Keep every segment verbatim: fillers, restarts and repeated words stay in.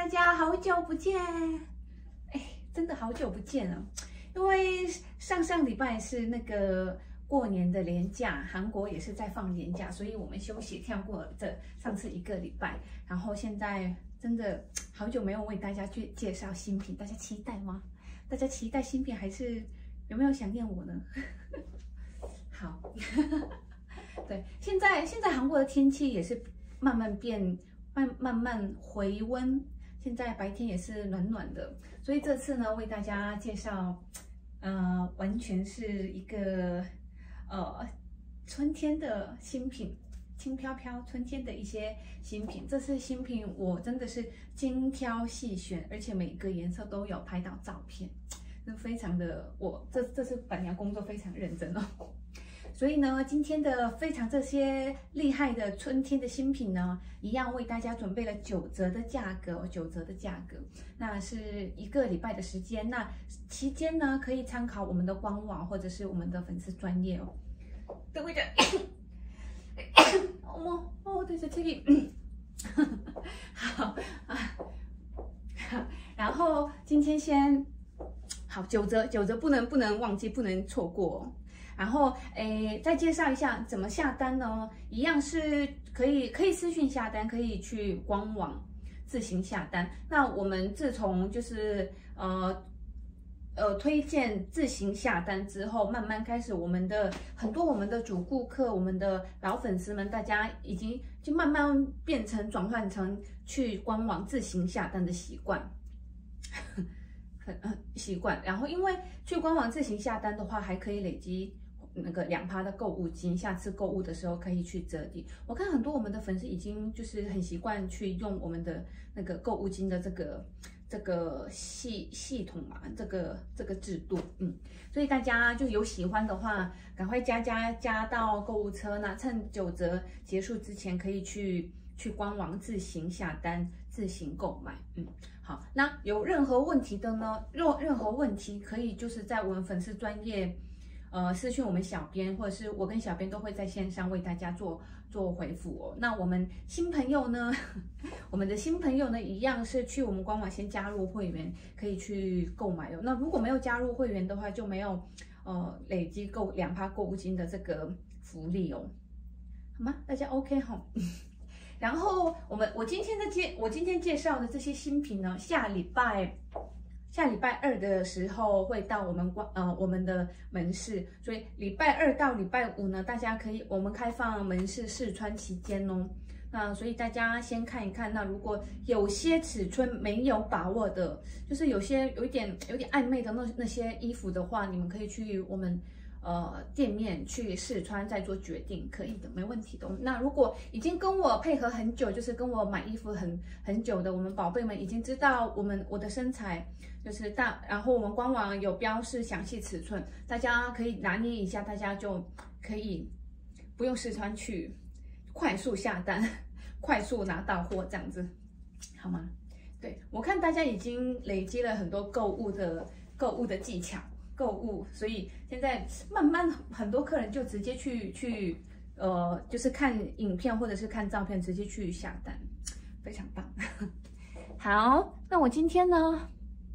大家好久不见，哎，真的好久不见了。因为上上礼拜是那个过年的连假，韩国也是在放年假，所以我们休息跳过这上次一个礼拜。然后现在真的好久没有为大家去介绍新品，大家期待吗？大家期待新品还是有没有想念我呢？好，对，现在现在韩国的天气也是慢慢变。慢慢慢回温，现在白天也是暖暖的，所以这次呢为大家介绍，呃，完全是一个呃春天的新品，轻飘飘春天的一些新品。这次新品我真的是精挑细选，而且每个颜色都有拍到照片，那非常的我这这次板娘工作非常认真哦。所以呢，今天的非常这些厉害的春天的新品呢，一样为大家准备了九折的价格，九折的价格，那是一个礼拜的时间。那期间呢，可以参考我们的官网或者是我们的粉丝专页哦。等我一下，어머，哦，对着这里，好啊，然后今天先好九折，九折不能不能忘记，不能错过哦。然后，诶，再介绍一下怎么下单呢？一样是可以可以私讯下单，可以去官网自行下单。那我们自从就是呃呃推荐自行下单之后，慢慢开始我们的很多我们的主顾客、我们的老粉丝们，大家已经就慢慢变成转换成去官网自行下单的习惯。很很习惯。然后因为去官网自行下单的话，还可以累积那个两趴的购物金，下次购物的时候可以去折抵。我看很多我们的粉丝已经就是很习惯去用我们的那个购物金的这个这个系系统嘛，这个这个制度，嗯，所以大家就有喜欢的话，赶快加加加到购物车，那趁九折结束之前可以去去官网自行下单，自行购买，嗯。好，那有任何问题的呢？若任何问题可以就是在我们粉丝专页，呃，私讯我们小编，或者是我跟小编都会在线上为大家做做回复哦。那我们新朋友呢，我们的新朋友呢，一样是去我们官网先加入会员，可以去购买哦。那如果没有加入会员的话，就没有呃累积购两趴购物金的这个福利哦，好吗？大家 OK 哈？然后我们我今天的介我今天介绍的这些新品呢，下礼拜下礼拜二的时候会到我们官呃我们的门市，所以礼拜二到礼拜五呢，大家可以我们开放门市试穿期间哦。那所以大家先看一看，那如果有些尺寸没有把握的，就是有些有一点有点暧昧的那那些衣服的话，你们可以去我们。呃，店面去试穿再做决定，可以的，没问题的。那如果已经跟我配合很久，就是跟我买衣服很很久的，我们宝贝们已经知道我们我的身材就是大，然后我们官网有标示详细尺寸，大家可以拿捏一下，大家就可以不用试穿去快速下单，快速拿到货这样子，好吗？对，我看大家已经累积了很多购物的购物的技巧。购物，所以现在慢慢很多客人就直接去去呃，就是看影片或者是看照片，直接去下单，非常棒。好，那我今天呢，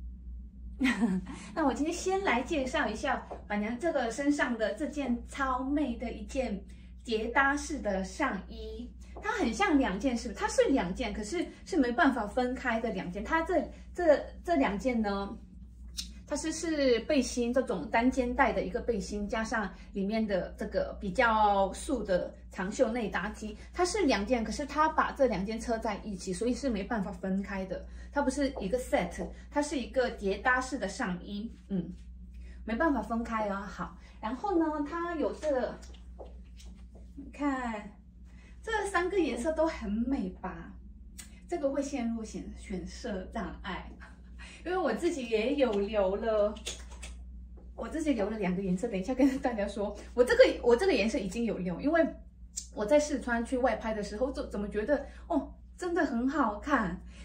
那我今天先来介绍一下板娘这个身上的这件超美的一件叠搭式的上衣，它很像两件，是不是？它是两件，可是是没办法分开的两件。它这这这两件呢？它是是背心，这种单肩带的一个背心，加上里面的这个比较素的长袖内搭 T， 它是两件，可是它把这两件车在一起，所以是没办法分开的。它不是一个 set， 它是一个叠搭式的上衣，嗯，没办法分开啊。好，然后呢，它有这，你看这三个颜色都很美吧？这个会陷入选选色障碍。因为我自己也有留了，我自己留了两个颜色，等一下跟大家说。我这个我这个颜色已经有留，因为我在试穿去外拍的时候，就怎么觉得哦，真的很好看。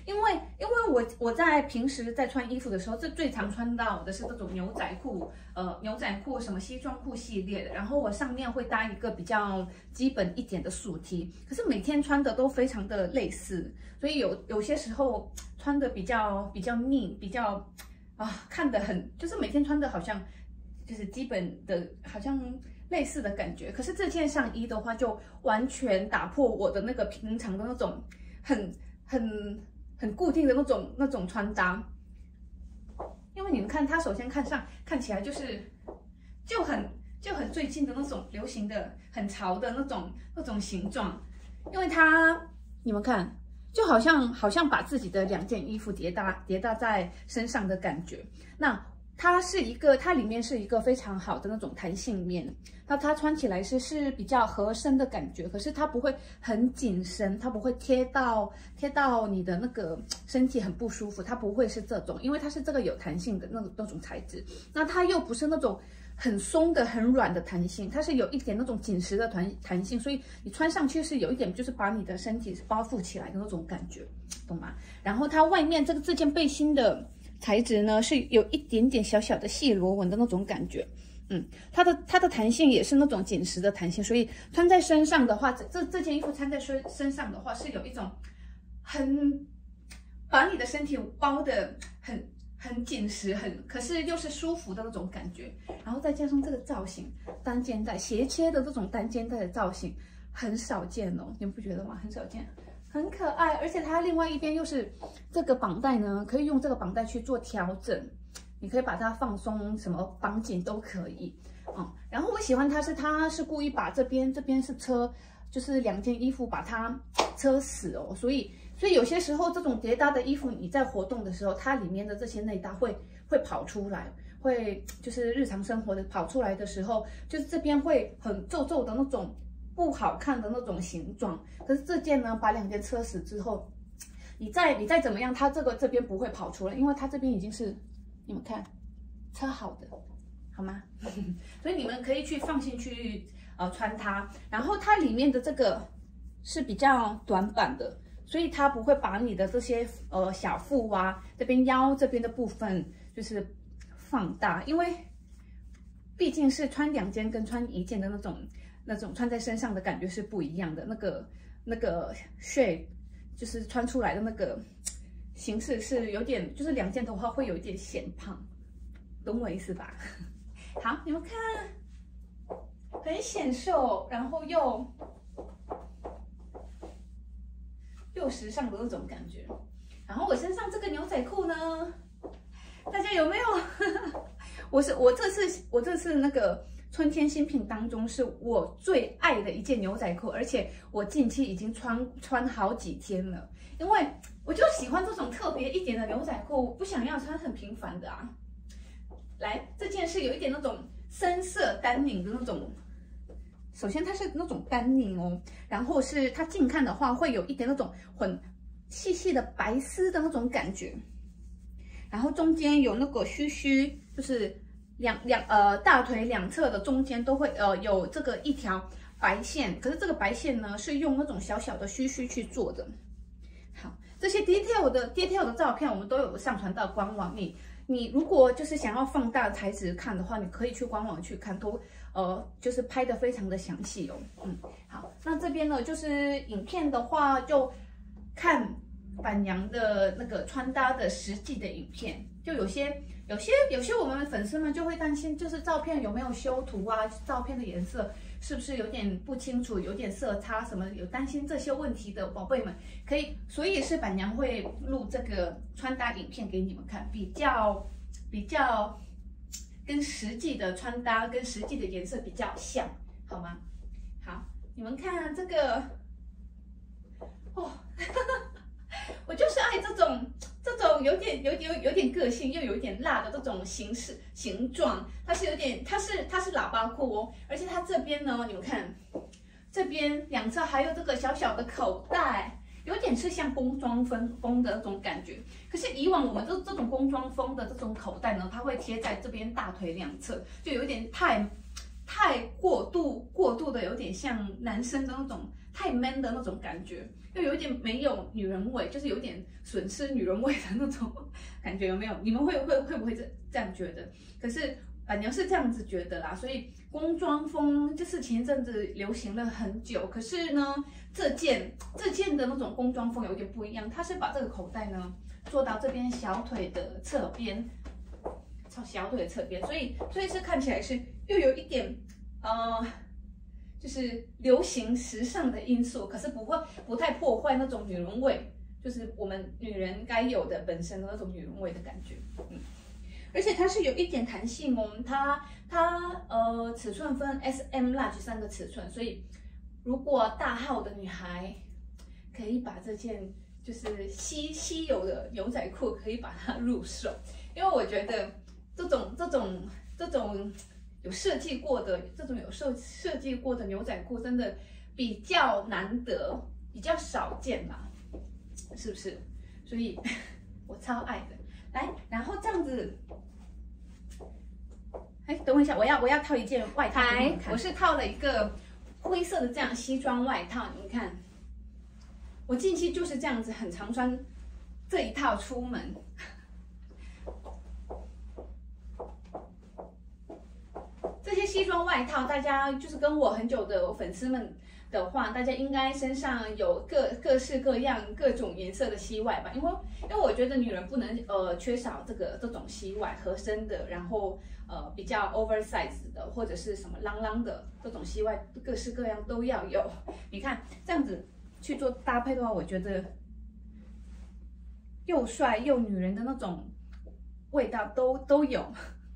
因为因为我我在平时在穿衣服的时候，这最常穿到的是这种牛仔裤，呃，牛仔裤什么西装裤系列的，然后我上面会搭一个比较基本一点的素 T， 可是每天穿的都非常的类似，所以有有些时候穿的比较比较腻，比较啊看得很，就是每天穿的好像就是基本的，好像类似的感觉。可是这件上衣的话，就完全打破我的那个平常的那种很很很固定的那种那种穿搭。因为你们看，它首先看上看起来就是就很就很最近的那种流行的很潮的那种那种形状，因为它你们看，就好像好像把自己的两件衣服叠搭叠搭在身上的感觉。那它是一个，它里面是一个非常好的那种弹性面，那它穿起来是是比较合身的感觉，可是它不会很紧身，它不会贴到贴到你的那个身体很不舒服，它不会是这种，因为它是这个有弹性的那种那种材质，那它又不是那种很松的很软的弹性，它是有一点那种紧实的弹弹性，所以你穿上去是有一点就是把你的身体包覆起来的那种感觉，懂吗？然后它外面这个这件背心的材质呢，是有一点点小小的细螺纹的那种感觉，嗯，它的它的弹性也是那种紧实的弹性，所以穿在身上的话，这这这件衣服穿在身身上的话，是有一种很把你的身体包的很很紧实，很可是又是舒服的那种感觉，然后再加上这个造型，单肩带斜切的这种单肩带的造型很少见哦，你们不觉得吗？很少见。很可爱，而且它另外一边又是这个绑带呢，可以用这个绑带去做调整，你可以把它放松，什么绑紧都可以，嗯。然后我喜欢它是，它是故意把这边这边是车，就是两件衣服把它车死哦，所以所以有些时候这种叠搭的衣服，你在活动的时候，它里面的这些内搭会会跑出来，会就是日常生活的跑出来的时候，就是这边会很皱皱的那种。不好看的那种形状，可是这件呢，把两件车死之后，你再你再怎么样，它这个这边不会跑出来，因为它这边已经是你们看车好的，好吗？所以你们可以去放心去呃穿它，然后它里面的这个是比较短版的，所以它不会把你的这些呃小腹啊这边腰这边的部分就是放大，因为毕竟是穿两件跟穿一件的那种。那种穿在身上的感觉是不一样的，那个那个 shape 就是穿出来的那个形式是有点，就是两件的话会有一点显胖，懂我意思吧？好，你们看，很显瘦，然后又又时尚的那种感觉。然后我身上这个牛仔裤呢，大家有没有？我是我这次我这次那个。春天新品当中是我最爱的一件牛仔裤，而且我近期已经穿穿好几天了，因为我就喜欢这种特别一点的牛仔裤，不想要穿很平凡的啊。来，这件是有一点那种深色丹宁的那种，首先它是那种丹宁哦，然后是它近看的话会有一点那种很细细的白丝的那种感觉，然后中间有那个须须，就是。两两呃大腿两侧的中间都会呃有这个一条白线，可是这个白线呢是用那种小小的须须去做的。好，这些 detail 的 detail 的照片我们都有上传到官网，你你如果就是想要放大材质看的话，你可以去官网去看，都呃就是拍的非常的详细哦。嗯，好，那这边呢就是影片的话就看板娘的那个穿搭的实际的影片，就有些。有些有些我们的粉丝们就会担心，就是照片有没有修图啊，照片的颜色是不是有点不清楚，有点色差什么，有担心这些问题的宝贝们，可以，所以是板娘会录这个穿搭影片给你们看，比较比较跟实际的穿搭跟实际的颜色比较像，好吗？好，你们看这个，哦，我就是爱这种。这种有点有有有点个性又有一点辣的这种形式形状，它是有点它是它是喇叭裤哦，而且它这边呢，你们看这边两侧还有这个小小的口袋，有点是像工装风风的那种感觉。可是以往我们这这种工装风的这种口袋呢，它会贴在这边大腿两侧，就有点太太太过度过度的有点像男生的那种太 man 的那种感觉，又有一点没有女人味，就是有点损失女人味的那种感觉，有没有？你们会会会不会这这样觉得？可是板娘是这样子觉得啦，所以工装风就是前一阵子流行了很久，可是呢，这件这件的那种工装风有点不一样，它是把这个口袋呢做到这边小腿的侧边，小腿的侧边，所以所以是看起来是又有一点呃，就是流行时尚的因素，可是不会不太破坏那种女人味，就是我们女人该有的本身的那种女人味的感觉，嗯。而且它是有一点弹性哦，它它呃尺寸分 S M large 三个尺寸，所以如果大号的女孩可以把这件就是稀稀有的牛仔裤可以把它入手，因为我觉得这种这种这种有设计过的这种有设设计过的牛仔裤真的比较难得，比较少见嘛，是不是？所以我超爱的。来，然后这样子。哎，等我一下，我要我要套一件外套给你们看。我是套了一个灰色的这样西装外套，你们看，我近期就是这样子，很常穿这一套出门。这些西装外套，大家就是跟我很久的粉丝们的话，大家应该身上有各各式各样、各种颜色的西外吧？因为因为我觉得女人不能呃缺少这个这种西外合身的，然后呃比较 oversize 的或者是什么啷啷的这种西外，各式各样都要有。你看这样子去做搭配的话，我觉得又帅又女人的那种味道都都有。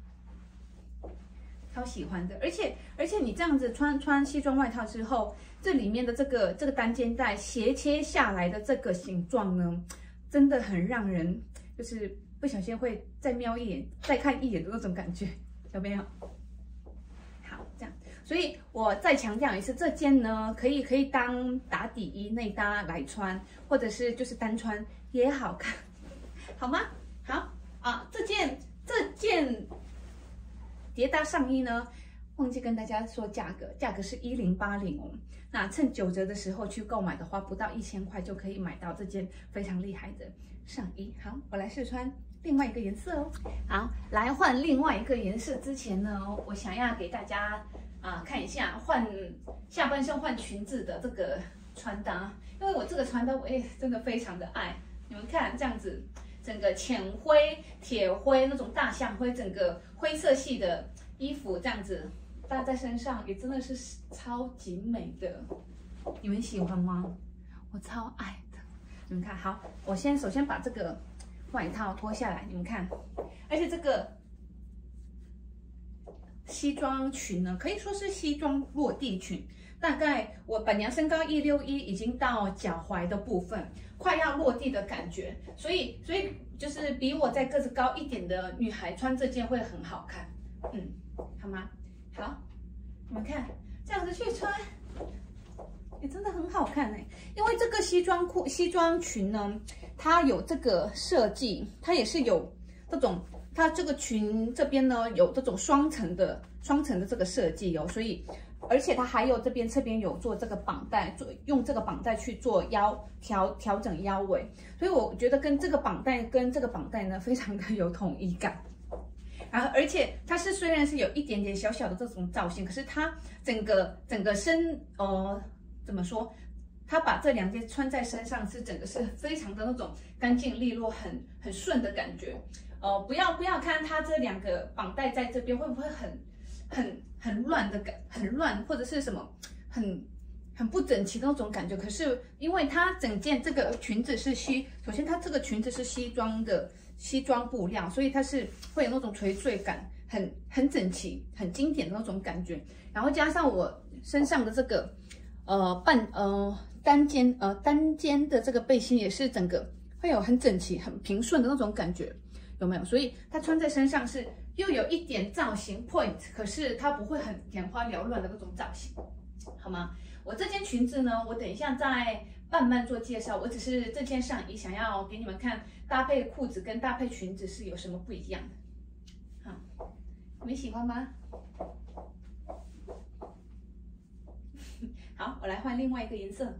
超喜欢的，而且而且你这样子穿穿西装外套之后，这里面的这个这个单肩带斜切下来的这个形状呢，真的很让人就是不小心会再瞄一眼、再看一眼的那种感觉，有没有？好，这样，所以我再强调一次，这件呢可以可以当打底衣内搭来穿，或者是就是单穿也好看，好吗？好啊，这件这件。叠搭上衣呢，忘记跟大家说价格，价格是一零八零哦。那趁九折的时候去购买的话，不到一千块就可以买到这件非常厉害的上衣。好，我来试穿另外一个颜色哦。好，来换另外一个颜色之前呢，我想要给大家啊看一下换下半身换裙子的这个穿搭，因为我这个穿搭我也真的非常的爱。你们看这样子。整个浅灰、铁灰那种大象灰，整个灰色系的衣服这样子搭在身上，也真的是超级美的。你们喜欢吗？我超爱的。你们看好，我先首先把这个外套脱下来，你们看，而且这个西装裙呢，可以说是西装落地裙。大概我本娘身高一六一，已经到脚踝的部分，快要落地的感觉，所以所以就是比我在个子高一点的女孩穿这件会很好看，嗯，好吗？好，你们看这样子去穿，也真的很好看哎，因为这个西装裤、西装裙呢，它有这个设计，它也是有这种，它这个裙这边呢有这种双层的双层的这个设计哦，所以。而且它还有这边侧边有做这个绑带，做用这个绑带去做腰调调整腰围，所以我觉得跟这个绑带跟这个绑带呢非常的有统一感。然后而且它是虽然是有一点点小小的这种造型，可是它整个整个身呃怎么说？它把这两件穿在身上是整个是非常的那种干净利落、很很顺的感觉。呃，不要不要看它这两个绑带在这边会不会很。很很乱的感，很乱或者是什么很很不整齐的那种感觉。可是因为它整件这个裙子是西，首先它这个裙子是西装的西装布料，所以它是会有那种垂坠感，很很整齐、很经典的那种感觉。然后加上我身上的这个呃半呃单肩呃单肩的这个背心，也是整个会有很整齐、很平顺的那种感觉，有没有？所以它穿在身上是。又有一点造型 point， 可是它不会很眼花缭乱的那种造型，好吗？我这件裙子呢，我等一下再慢慢做介绍。我只是这件上衣想要给你们看搭配裤子跟搭配裙子是有什么不一样的。好，你们喜欢吗？ 好，我来换另外一个颜色。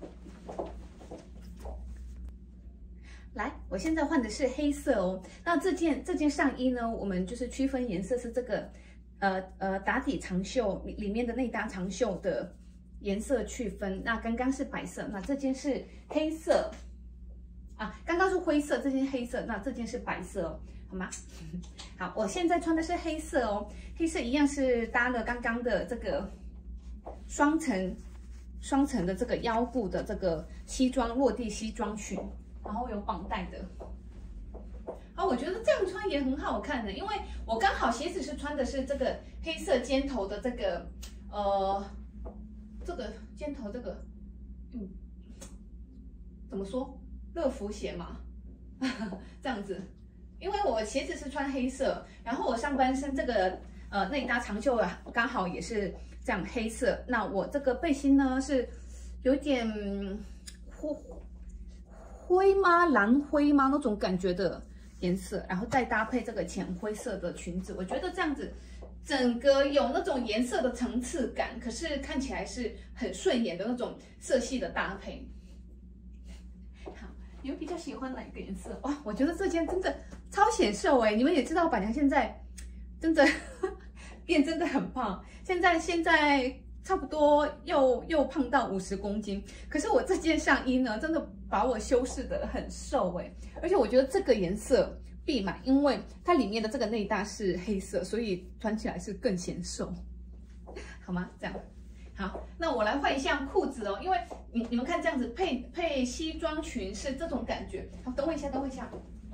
来，我现在换的是黑色哦。那这件这件上衣呢，我们就是区分颜色是这个，呃呃打底长袖里面的内搭长袖的颜色区分。那刚刚是白色，那这件是黑色啊，刚刚是灰色，这件黑色，那这件是白色哦，好吗？好，我现在穿的是黑色哦，黑色一样是搭了刚刚的这个双层双层的这个腰部的这个西装落地西装裙。然后有绑带的，啊，我觉得这样穿也很好看的，因为我刚好鞋子是穿的是这个黑色尖头的这个，呃，这个尖头这个，嗯，怎么说？乐福鞋嘛，这样子，因为我鞋子是穿黑色，然后我上半身这个呃内搭长袖啊，刚好也是这样黑色。那我这个背心呢是有点灰。灰吗？蓝灰吗？那种感觉的颜色，然后再搭配这个浅灰色的裙子，我觉得这样子整个有那种颜色的层次感，可是看起来是很顺眼的那种色系的搭配。好，你们比较喜欢哪个颜色？哇，我觉得这件真的超显瘦哎！你们也知道，板娘现在真的变真的很胖，现在现在。差不多又又胖到五十公斤，可是我这件上衣呢，真的把我修饰的很瘦哎，而且我觉得这个颜色必买，因为它里面的这个内搭是黑色，所以穿起来是更显瘦，好吗？这样，好，那我来换一下裤子哦，因为你你们看这样子配配西装裙是这种感觉。好，等我一下，等我一下，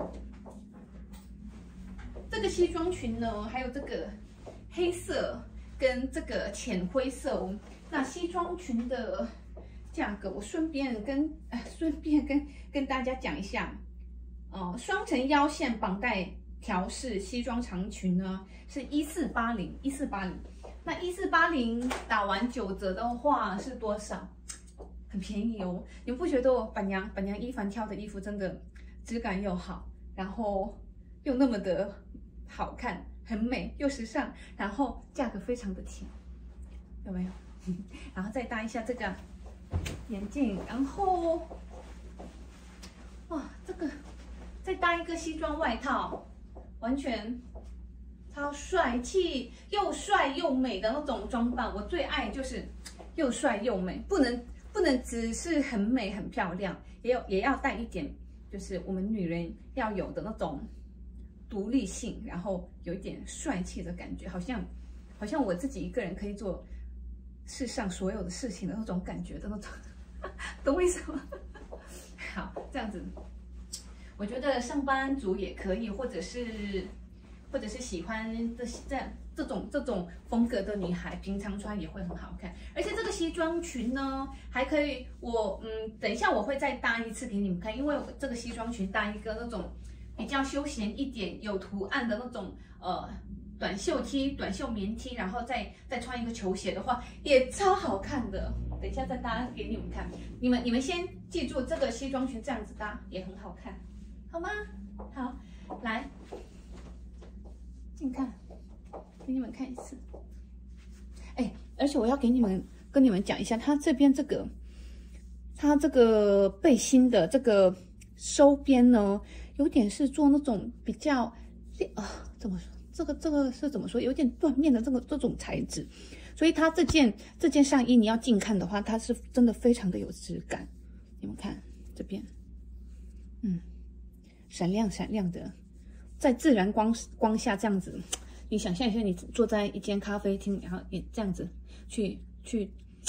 这个西装裙呢，还有这个黑色。跟这个浅灰色哦，那西装裙的价格，我顺便跟呃顺便跟跟大家讲一下，哦，双层腰线绑带条式西装长裙呢是一四八零一四八零，那一四八零打完九折的话是多少？很便宜哦，你们不觉得板娘板娘伊凡挑的衣服真的质感又好，然后又那么的好看？很美又时尚，然后价格非常的甜，有没有？然后再搭一下这个眼镜，然后哇，这个再搭一个西装外套，完全超帅气，又帅又美的那种装扮。我最爱就是又帅又美，不能不能只是很美很漂亮，也有也要带一点，就是我们女人要有的那种。独立性，然后有一点帅气的感觉，好像好像我自己一个人可以做世上所有的事情的那种感觉的那种，懂我意思吗？好，这样子，我觉得上班族也可以，或者是或者是喜欢这这这种这种风格的女孩，平常穿也会很好看。而且这个西装裙呢，还可以，我嗯，等一下我会再搭一次给你们看，因为这个西装裙搭一个那种。比较休闲一点，有图案的那种呃短袖 T、短袖棉 T， 然后再再穿一个球鞋的话，也超好看的。等一下再搭给你们看。你们你们先记住这个西装裙这样子搭也很好看，好吗？好，来近看，给你们看一次。哎，而且我要给你们跟你们讲一下，它这边这个它这个背心的这个收边呢。有点是做那种比较，啊，怎么说？这个这个是怎么说？有点缎面的这个这种材质，所以它这件这件上衣你要近看的话，它是真的非常的有质感。你们看这边，嗯，闪亮闪亮的，在自然光光下这样子，你想象一下，你坐在一间咖啡厅，然后也这样子去去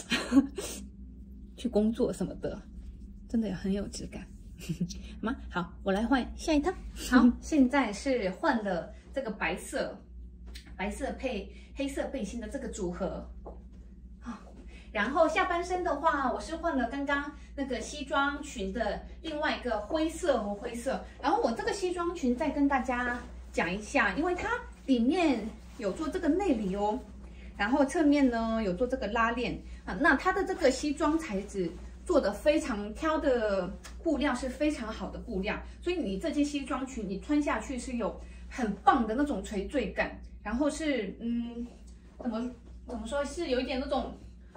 去工作什么的，真的很有质感。好吗？好，我来换下一套。好，现在是换了这个白色，白色配黑色背心的这个组合。好，然后下半身的话，我是换了刚刚那个西装裙的另外一个灰色和灰色。然后我这个西装裙再跟大家讲一下，因为它里面有做这个内里哦，然后侧面呢有做这个拉链啊。那它的这个西装材质。做的非常挑的布料是非常好的布料，所以你这件西装裙你穿下去是有很棒的那种垂坠感，然后是嗯怎么怎么说是有一点那种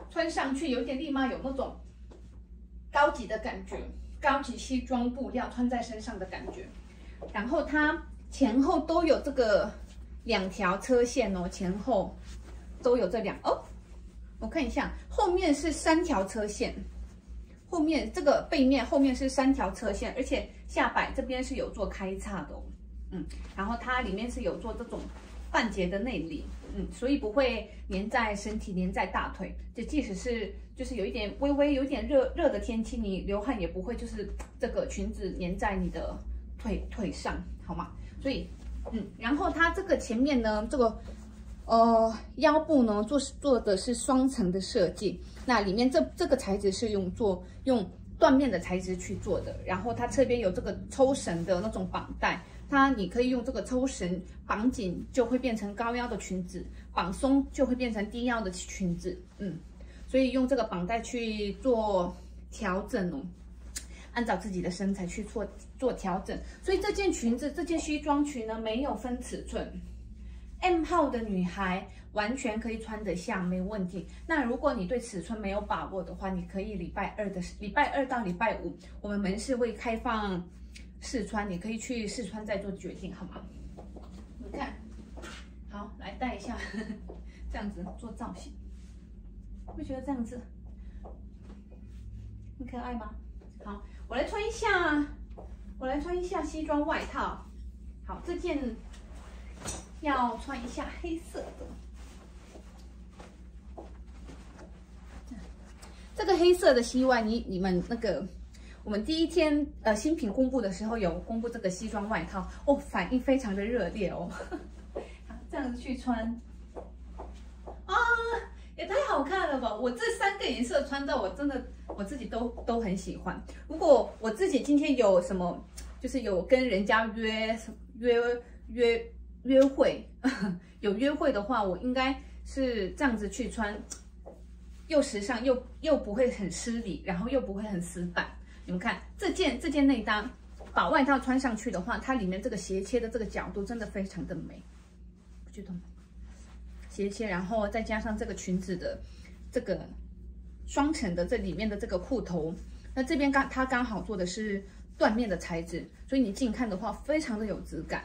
穿上去有点立马有那种高级的感觉，高级西装布料穿在身上的感觉。然后它前后都有这个两条车线哦，前后都有这两哦。我看一下，后面是三条车线，后面这个背面后面是三条车线，而且下摆这边是有做开叉的哦，嗯，然后它里面是有做这种半截的内里，嗯，所以不会粘在身体，粘在大腿。就即使是就是有一点微微有点热热的天气，你流汗也不会就是这个裙子粘在你的腿腿上，好吗？所以，嗯，然后它这个前面呢，这个。呃，腰部呢做做的是双层的设计，那里面这这个材质是用做用缎面的材质去做的，然后它侧边有这个抽绳的那种绑带，它你可以用这个抽绳绑紧，就会变成高腰的裙子；绑松就会变成低腰的裙子。嗯，所以用这个绑带去做调整哦，按照自己的身材去做做调整。所以这件裙子，这件西装裙呢，没有分尺寸。M 号的女孩完全可以穿得下，没问题。那如果你对尺寸没有把握的话，你可以礼拜二的礼拜二到礼拜五，我们门市会开放试穿，你可以去试穿再做决定，好吗？你看，好，来戴一下，呵呵这样子做造型，会觉得这样子很可爱吗？好，我来穿一下，我来穿一下西装外套。好，这件。要穿一下黑色的，这个黑色的西外，你你们那个，我们第一天呃新品公布的时候有公布这个西装外套哦，反应非常的热烈哦，好，这样子去穿，啊，也太好看了吧！我这三个颜色穿到我真的我自己都都很喜欢。如果我自己今天有什么，就是有跟人家约约约。约会有约会的话，我应该是这样子去穿，又时尚又又不会很失礼，然后又不会很死板。你们看这件这件内搭，把外套穿上去的话，它里面这个斜切的这个角度真的非常的美，不觉得吗？斜切，然后再加上这个裙子的这个双层的这里面的这个裤头，那这边刚它刚好做的是缎面的材质，所以你近看的话非常的有质感。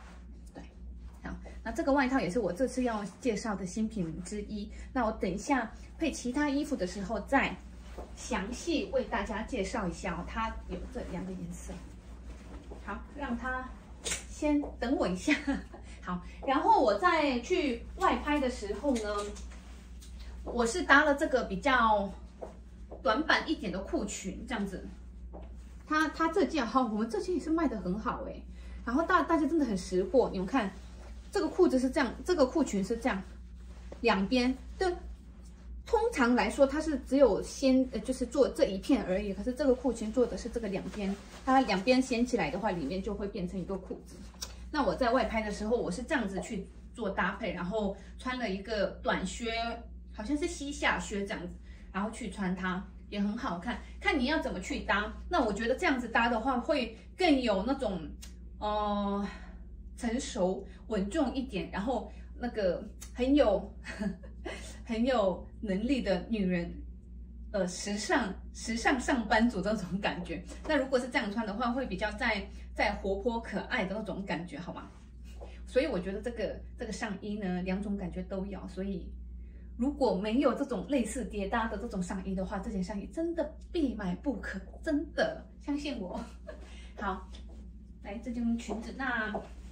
那这个外套也是我这次要介绍的新品之一。那我等一下配其他衣服的时候再详细为大家介绍一下哦。它有这两个颜色。好，让它先等我一下。好，然后我在去外拍的时候呢，我是搭了这个比较短版一点的裤裙，这样子。它它这件哈，我们这件也是卖的很好哎。然后大大家真的很识货，你们看。这个裤子是这样，这个裤裙是这样，两边的。通常来说，它是只有掀，呃，就是做这一片而已。可是这个裤裙做的是这个两边，它两边掀起来的话，里面就会变成一个裤子。那我在外拍的时候，我是这样子去做搭配，然后穿了一个短靴，好像是膝下靴这样子，然后去穿它也很好看。看你要怎么去搭。那我觉得这样子搭的话，会更有那种，呃。成熟稳重一点，然后那个很有很有能力的女人，呃，时尚时尚上班族的那种感觉。那如果是这样穿的话，会比较在在活泼可爱的那种感觉，好吗？所以我觉得这个这个上衣呢，两种感觉都有。所以如果没有这种类似叠搭的这种上衣的话，这件上衣真的必买不可，真的相信我。好，来这件裙子，那。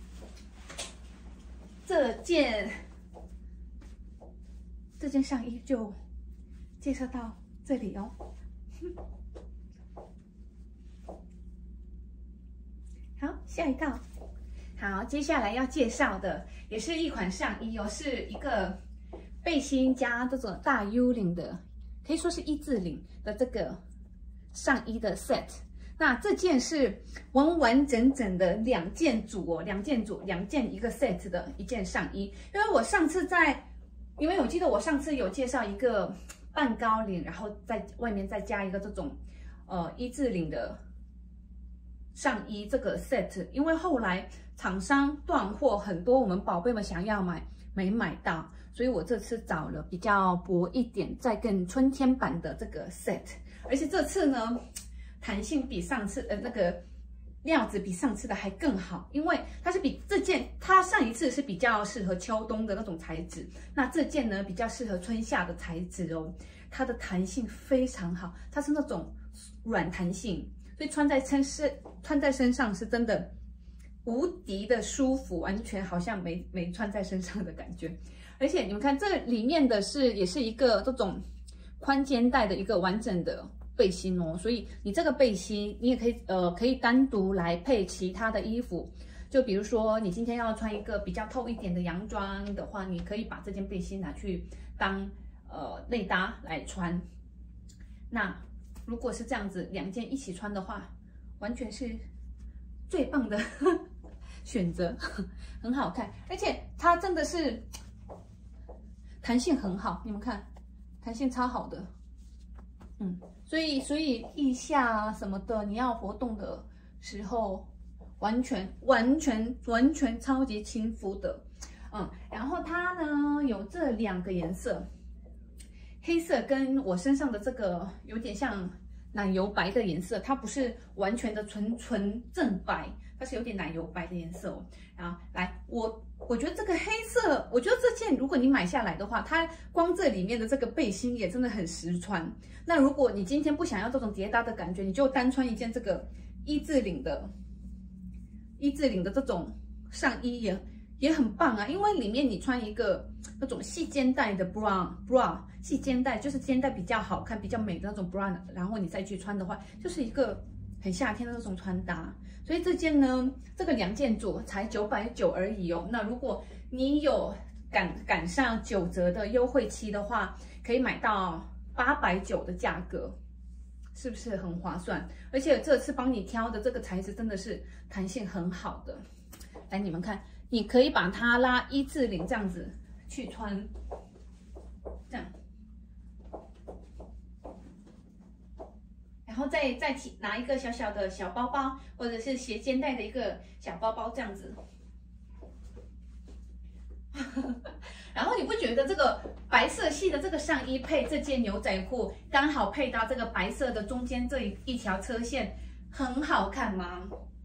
这件这件上衣就介绍到这里哦。好，下一道。好，接下来要介绍的也是一款上衣哦，是一个背心加这种大 U 领的，可以说是一字领的这个上衣的 set。那这件是完完整整的两件组哦，两件组，两件一个 set 的一件上衣。因为我上次在，因为我记得我上次有介绍一个半高领，然后在外面再加一个这种呃一字领的上衣这个 set， 因为后来厂商断货很多，我们宝贝们想要买没买到， 所以我这次找了比较薄一点，再更春天版的这个 set， 而且这次呢，弹性比上次呃那个料子比上次的还更好，因为它是比这件，它上一次是比较适合秋冬的那种材质，那这件呢比较适合春夏的材质哦，它的弹性非常好，它是那种软弹性，所以穿在身是穿在身上是真的无敌的舒服，完全好像没没穿在身上的感觉。而且你们看，这里面的是也是一个这种宽肩带的一个完整的背心哦，所以你这个背心你也可以呃可以单独来配其他的衣服，就比如说你今天要穿一个比较透一点的洋装的话，你可以把这件背心拿去当呃内搭来穿。那如果是这样子两件一起穿的话，完全是最棒的选择，很好看，而且它真的是弹性很好，你们看，弹性超好的，嗯，所以所以腋下啊什么的，你要活动的时候，完全完全完全超级亲肤的，嗯，然后它呢有这两个颜色，黑色跟我身上的这个有点像奶油白的颜色，它不是完全的纯纯正白，它是有点奶油白的颜色哦。然后来，我我觉得这个黑色，我觉得这件如果你买下来的话，它光这里面的这个背心也真的很实穿。那如果你今天不想要这种叠搭的感觉，你就单穿一件这个一字领的，一字领的这种上衣也也很棒啊，因为里面你穿一个那种细肩带的 bra bra 细肩带，就是肩带比较好看、比较美的那种 bra， 然后你再去穿的话，就是一个很夏天的那种穿搭。所以这件呢，这个两件组才九百九而已哦。那如果你有赶赶上九折的优惠期的话，可以买到八百九的价格，是不是很划算？而且这次帮你挑的这个材质真的是弹性很好的。来，你们看，你可以把它拉一字领这样子去穿，这样。然后再再提拿一个小小的小包包，或者是斜肩带的一个小包包这样子。然后你不觉得这个白色系的这个上衣配这件牛仔裤，刚好配到这个白色的中间这一一条车线，很好看吗？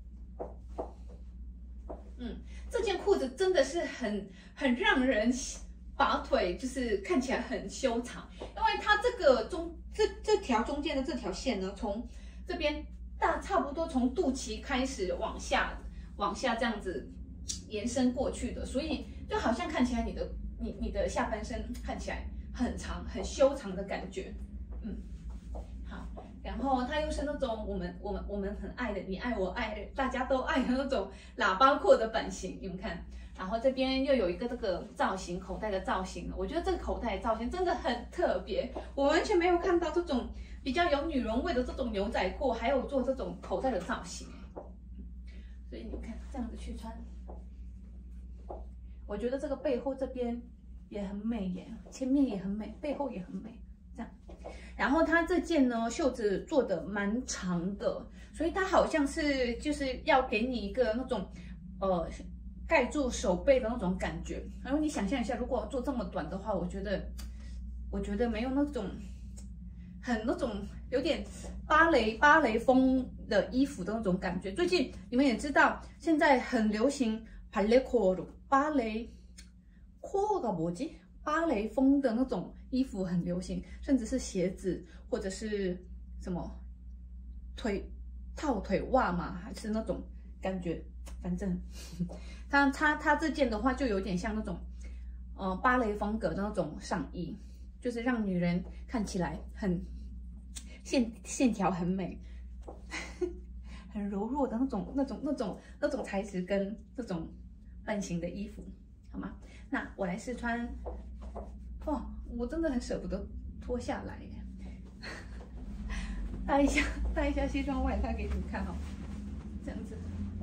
嗯，这件裤子真的是很很让人把腿就是看起来很修长，因为它这个中这这条中间的这条线呢，从这边大差不多从肚脐开始往下往下这样子延伸过去的，所以就好像看起来你的你你的下半身看起来很长很修长的感觉，嗯，好，然后它又是那种我们我们我们很爱的，你爱我爱大家都爱的那种喇叭裤的版型，你们看。然后这边又有一个这个造型，口袋的造型，我觉得这个口袋的造型真的很特别，我完全没有看到这种比较有女人味的这种牛仔裤，还有做这种口袋的造型，所以你们看这样子去穿，我觉得这个背后这边也很美耶，前面也很美，背后也很美，这样。然后它这件呢袖子做的蛮长的，所以它好像是就是要给你一个那种呃。盖住手背的那种感觉，然后你想象一下，如果做这么短的话，我觉得，我觉得没有那种很那种有点芭蕾芭蕾风的衣服的那种感觉。最近你们也知道，现在很流行芭蕾코芭蕾코가 뭐지？芭蕾风的那种衣服很流行，甚至是鞋子或者是什么腿套腿袜嘛，还是那种感觉，反正。它它它这件的话，就有点像那种，呃，芭蕾风格的那种上衣，就是让女人看起来很线线条很美，很柔弱的那种那种那种那种材质跟这种版型的衣服，好吗？那我来试穿，哇，我真的很舍不得脱下来，搭一下搭一下西装外套给你们看哈，这样子。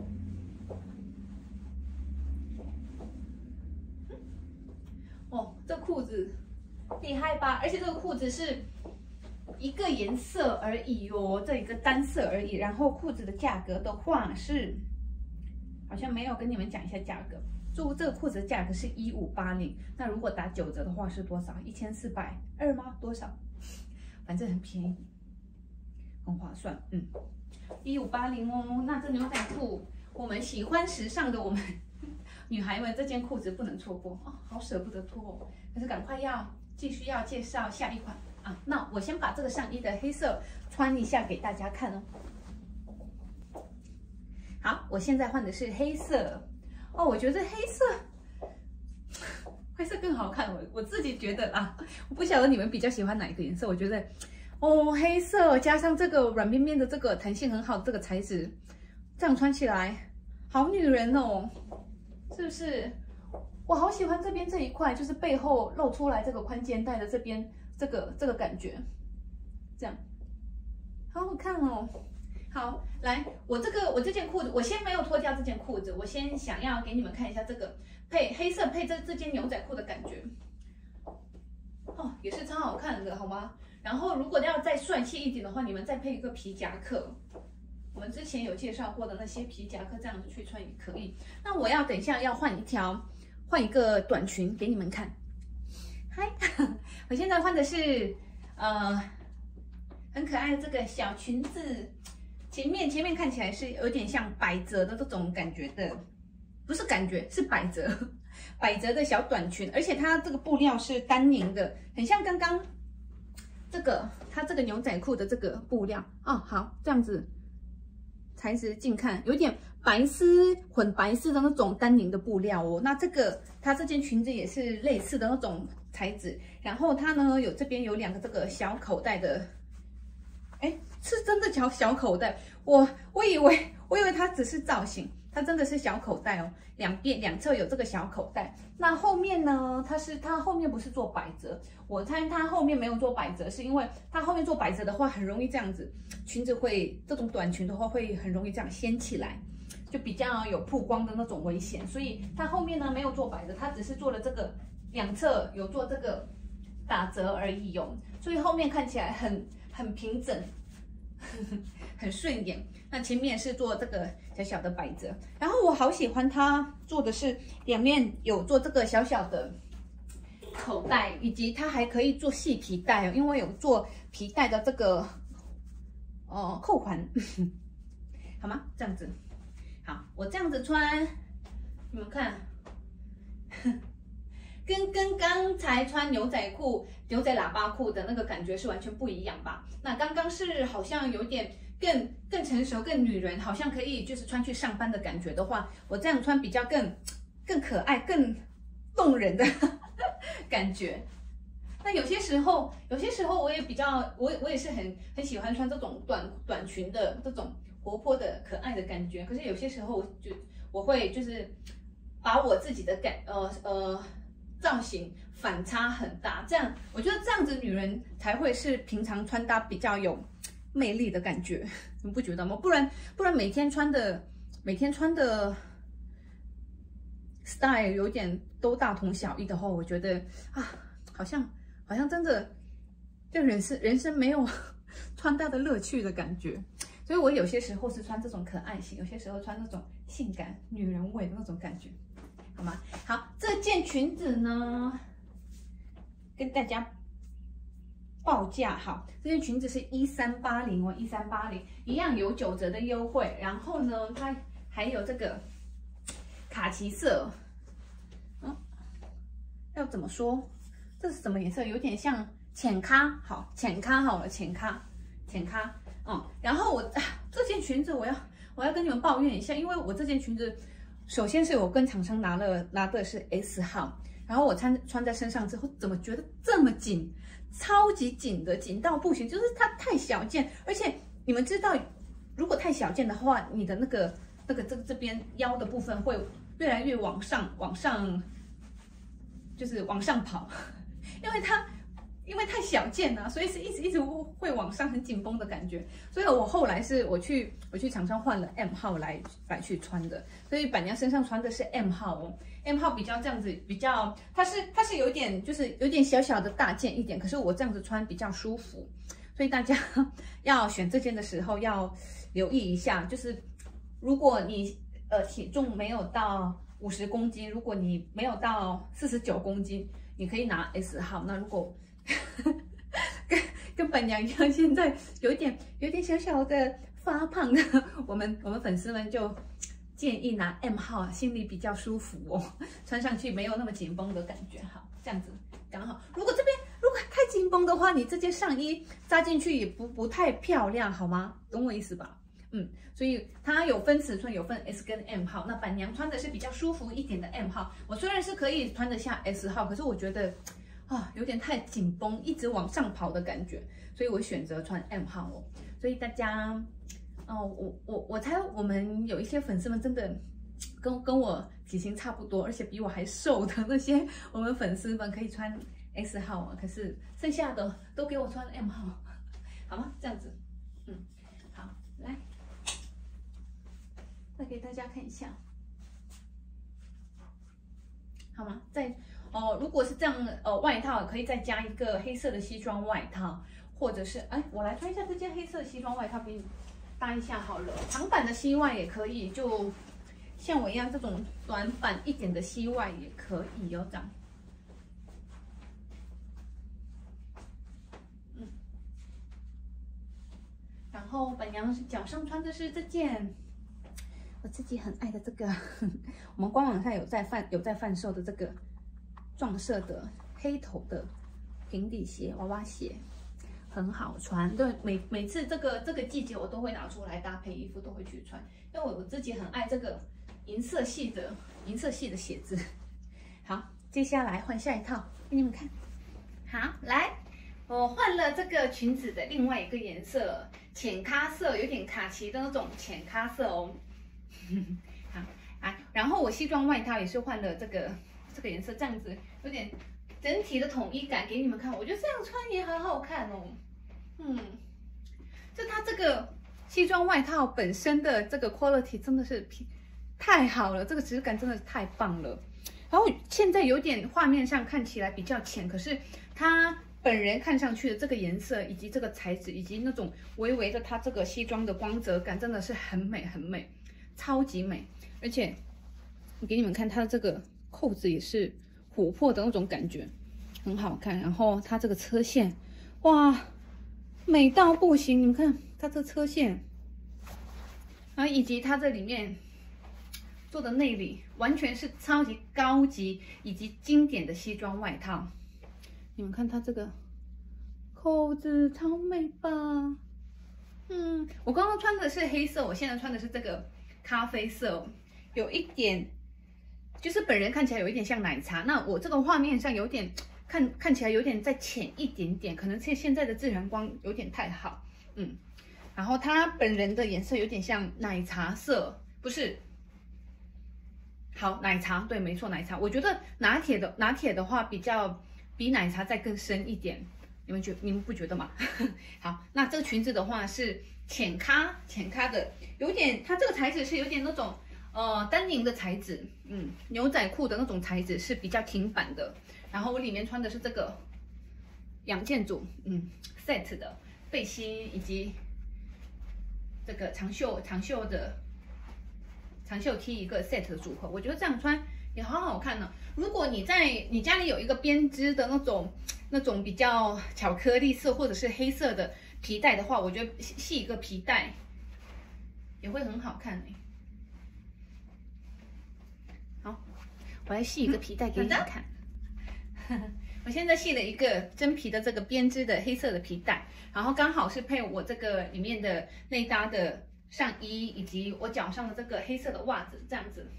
哦，这裤子厉害吧？而且这个裤子是一个颜色而已哦，这一个单色而已。然后裤子的价格的话是，好像没有跟你们讲一下价格。 就这个裤子的价格是一五八零，那如果打九折的话是多少？一千四百二吗？多少？反正很便宜，很划算。嗯，一五八零哦。那这牛仔裤，我们喜欢时尚的我们女孩们，这件裤子不能错过哦，好舍不得脱哦。可是赶快要继续要介绍下一款啊。那我先把这个上衣的黑色穿一下给大家看哦。好，我现在换的是黑色哦，我觉得黑色，黑色更好看，我我自己觉得啦，我不晓得你们比较喜欢哪一个颜色，我觉得哦，黑色加上这个软绵绵的这个弹性很好的这个材质，这样穿起来好女人哦，是不是？我好喜欢这边这一块，就是背后露出来这个宽肩带的这边这个这个感觉，这样好好看哦。好，来，我这个我这件裤子，我先没有脱掉这件裤子，我先想要给你们看一下这个配黑色配这这件牛仔裤的感觉，哦，也是超好看的，好吗？然后如果要再帅气一点的话，你们再配一个皮夹克，我们之前有介绍过的那些皮夹克，这样子去穿也可以。那我要等一下要换一条，换一个短裙给你们看。嗨，我现在换的是呃很可爱的这个小裙子。前面前面看起来是有点像百褶的这种感觉的，不是感觉是百褶，百褶的小短裙，而且它这个布料是丹宁的，很像刚刚这个它这个牛仔裤的这个布料哦。好，这样子材质近看有点白丝混白丝的那种丹宁的布料哦。那这个它这件裙子也是类似的那种材质，然后它呢有这边有两个这个小口袋的。哎，是真的小小口袋，我我以为我以为它只是造型，它真的是小口袋哦，两边两侧有这个小口袋。那后面呢，它是它后面不是做百褶，我猜它后面没有做百褶，是因为它后面做百褶的话，很容易这样子，裙子会这种短裙的话会很容易这样掀起来，就比较有曝光的那种危险，所以它后面呢没有做百褶，它只是做了这个两侧有做这个打折而已哦，所以后面看起来很。很平整，呵呵很顺眼。那前面是做这个小小的百褶，然后我好喜欢它做的是两面有做这个小小的口袋，以及它还可以做细皮带哦，因为有做皮带的这个哦扣环，好吗？这样子，好，我这样子穿，你们看。跟跟刚才穿牛仔裤、牛仔喇叭裤的那个感觉是完全不一样吧？那刚刚是好像有点更更成熟、更女人，好像可以就是穿去上班的感觉的话，我这样穿比较更更可爱、更动人的感觉。那有些时候，有些时候我也比较，我我也是很很喜欢穿这种短短裙的这种活泼的可爱的感觉。可是有些时候，我就我会就是把我自己的感呃呃。造型反差很大，这样我觉得这样子女人才会是平常穿搭比较有魅力的感觉，你不觉得吗？不然不然每天穿的每天穿的 style 有点都大同小异的话，我觉得啊，好像好像真的就人生人生没有穿搭的乐趣的感觉。所以我有些时候是穿这种可爱型，有些时候穿那种性感女人味的那种感觉。好吗？好，这件裙子呢，跟大家报价好，这件裙子是一三八零哦，一三八零，一样有九折的优惠。然后呢，它还有这个卡其色，嗯，要怎么说？这是什么颜色？有点像浅咖，好，浅咖好了，浅咖，浅咖，嗯。然后我、啊、这件裙子，我要我要跟你们抱怨一下，因为我这件裙子。首先是我跟厂商拿了拿的是 S 号，然后我穿穿在身上之后，怎么觉得这么紧，超级紧的，紧到不行，就是它太小件，而且你们知道，如果太小件的话，你的那个那个这这边腰的部分会越来越往上往上，就是往上跑，因为它。因为太小件了，所以是一直一直会往上很紧绷的感觉，所以我后来是我去我去厂商换了 M 号来来去穿的，所以板娘身上穿的是 M 号哦 ，M 号比较这样子比较，它是它是有点就是有点小小的大件一点，可是我这样子穿比较舒服，所以大家要选这件的时候要留意一下，就是如果你呃体重没有到五十公斤，如果你没有到四十九公斤，你可以拿 S 号。那如果跟跟本娘一样，现在有一点有一点小小的发胖的，我们我们粉丝们就建议拿 M 号，心里比较舒服哦，穿上去没有那么紧绷的感觉。好，这样子刚好。如果这边如果太紧绷的话，你这件上衣扎进去也不不太漂亮，好吗？懂我意思吧？嗯，所以它有分尺寸，有分 S 跟 M 号。那板娘穿的是比较舒服一点的 M 号，我虽然是可以穿得下 S 号，可是我觉得啊有点太紧绷，一直往上跑的感觉，所以我选择穿 M 号哦。所以大家，哦，我我我猜我们有一些粉丝们真的跟跟我体型差不多，而且比我还瘦的那些我们粉丝们可以穿 S 号啊，可是剩下的都给我穿 M 号，好吗？这样子，嗯，好，来。再给大家看一下，好吗？再哦，如果是这样，呃，外套可以再加一个黑色的西装外套，或者是哎，我来穿一下这件黑色的西装外套，给你搭一下好了。长版的西外也可以，就像我一样这种短版一点的西外也可以哦，这样。嗯，然后本娘脚上穿的是这件。我自己很爱的这个，我们官网上有在贩有在贩售的这个撞色的黑头的平底鞋，娃娃鞋，很好穿。对，每每次这个这个季节我都会拿出来搭配衣服，都会去穿，因为我我自己很爱这个银色系的银色系的鞋子。好，接下来换下一套给你们看。好，来，我换了这个裙子的另外一个颜色，浅咖色，有点卡其的那种浅咖色哦。好啊，然后我西装外套也是换了这个这个颜色，这样子有点整体的统一感给你们看，我觉得这样穿也很好看哦。嗯，就它这个西装外套本身的这个 quality 真的是太好了，这个质感真的是太棒了。然后现在有点画面上看起来比较浅，可是它本人看上去的这个颜色以及这个材质以及那种微微的它这个西装的光泽感真的是很美很美。超级美，而且我给你们看它的这个扣子也是琥珀的那种感觉，很好看。然后它这个车线，哇，美到不行！你们看它这车线，然后以及它这里面做的内里，完全是超级高级以及经典的西装外套。你们看它这个扣子超美吧？嗯，我刚刚穿的是黑色，我现在穿的是这个。咖啡色有一点，就是本人看起来有一点像奶茶。那我这个画面上有点看看起来有点再浅一点点，可能现现在的自然光有点太好，嗯。然后他本人的颜色有点像奶茶色，不是？好，奶茶，对，没错，奶茶。我觉得拿铁的拿铁的话比较比奶茶再更深一点，你们觉你们不觉得吗？好，那这个裙子的话是。浅咖浅咖的，有点它这个材质是有点那种呃丹宁的材质，嗯，牛仔裤的那种材质是比较挺版的。然后我里面穿的是这个两件组，嗯 set 的背心以及这个长袖长袖的长袖 T 一个 set 的组合，我觉得这样穿也好好看呢。如果你在你家里有一个编织的那种那种比较巧克力色或者是黑色的。皮带的话，我觉得系一个皮带也会很好看哎。好，我来系一个皮带给你们看。我现在系了一个真皮的这个编织的黑色的皮带，然后刚好是配我这个里面的内搭的上衣，以及我脚上的这个黑色的袜子，这样子。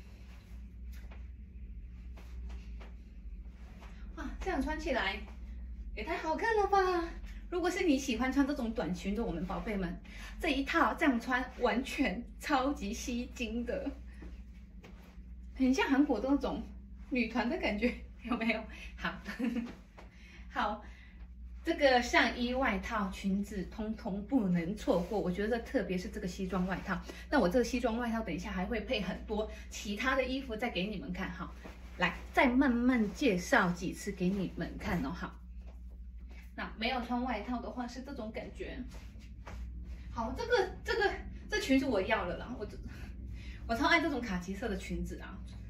哇，这样穿起来也太好看了吧！如果是你喜欢穿这种短裙的我们宝贝们，这一套这样穿完全超级吸睛的，很像韩国的那种女团的感觉，有没有？好，好，这个上衣、外套、裙子通通不能错过。我觉得特别是这个西装外套，那我这个西装外套等一下还会配很多其他的衣服再给你们看哈。来，再慢慢介绍几次给你们看哦，好。那没有穿外套的话是这种感觉。好，这个这个这裙子我要了啦，我我超爱这种卡其色的裙子啊，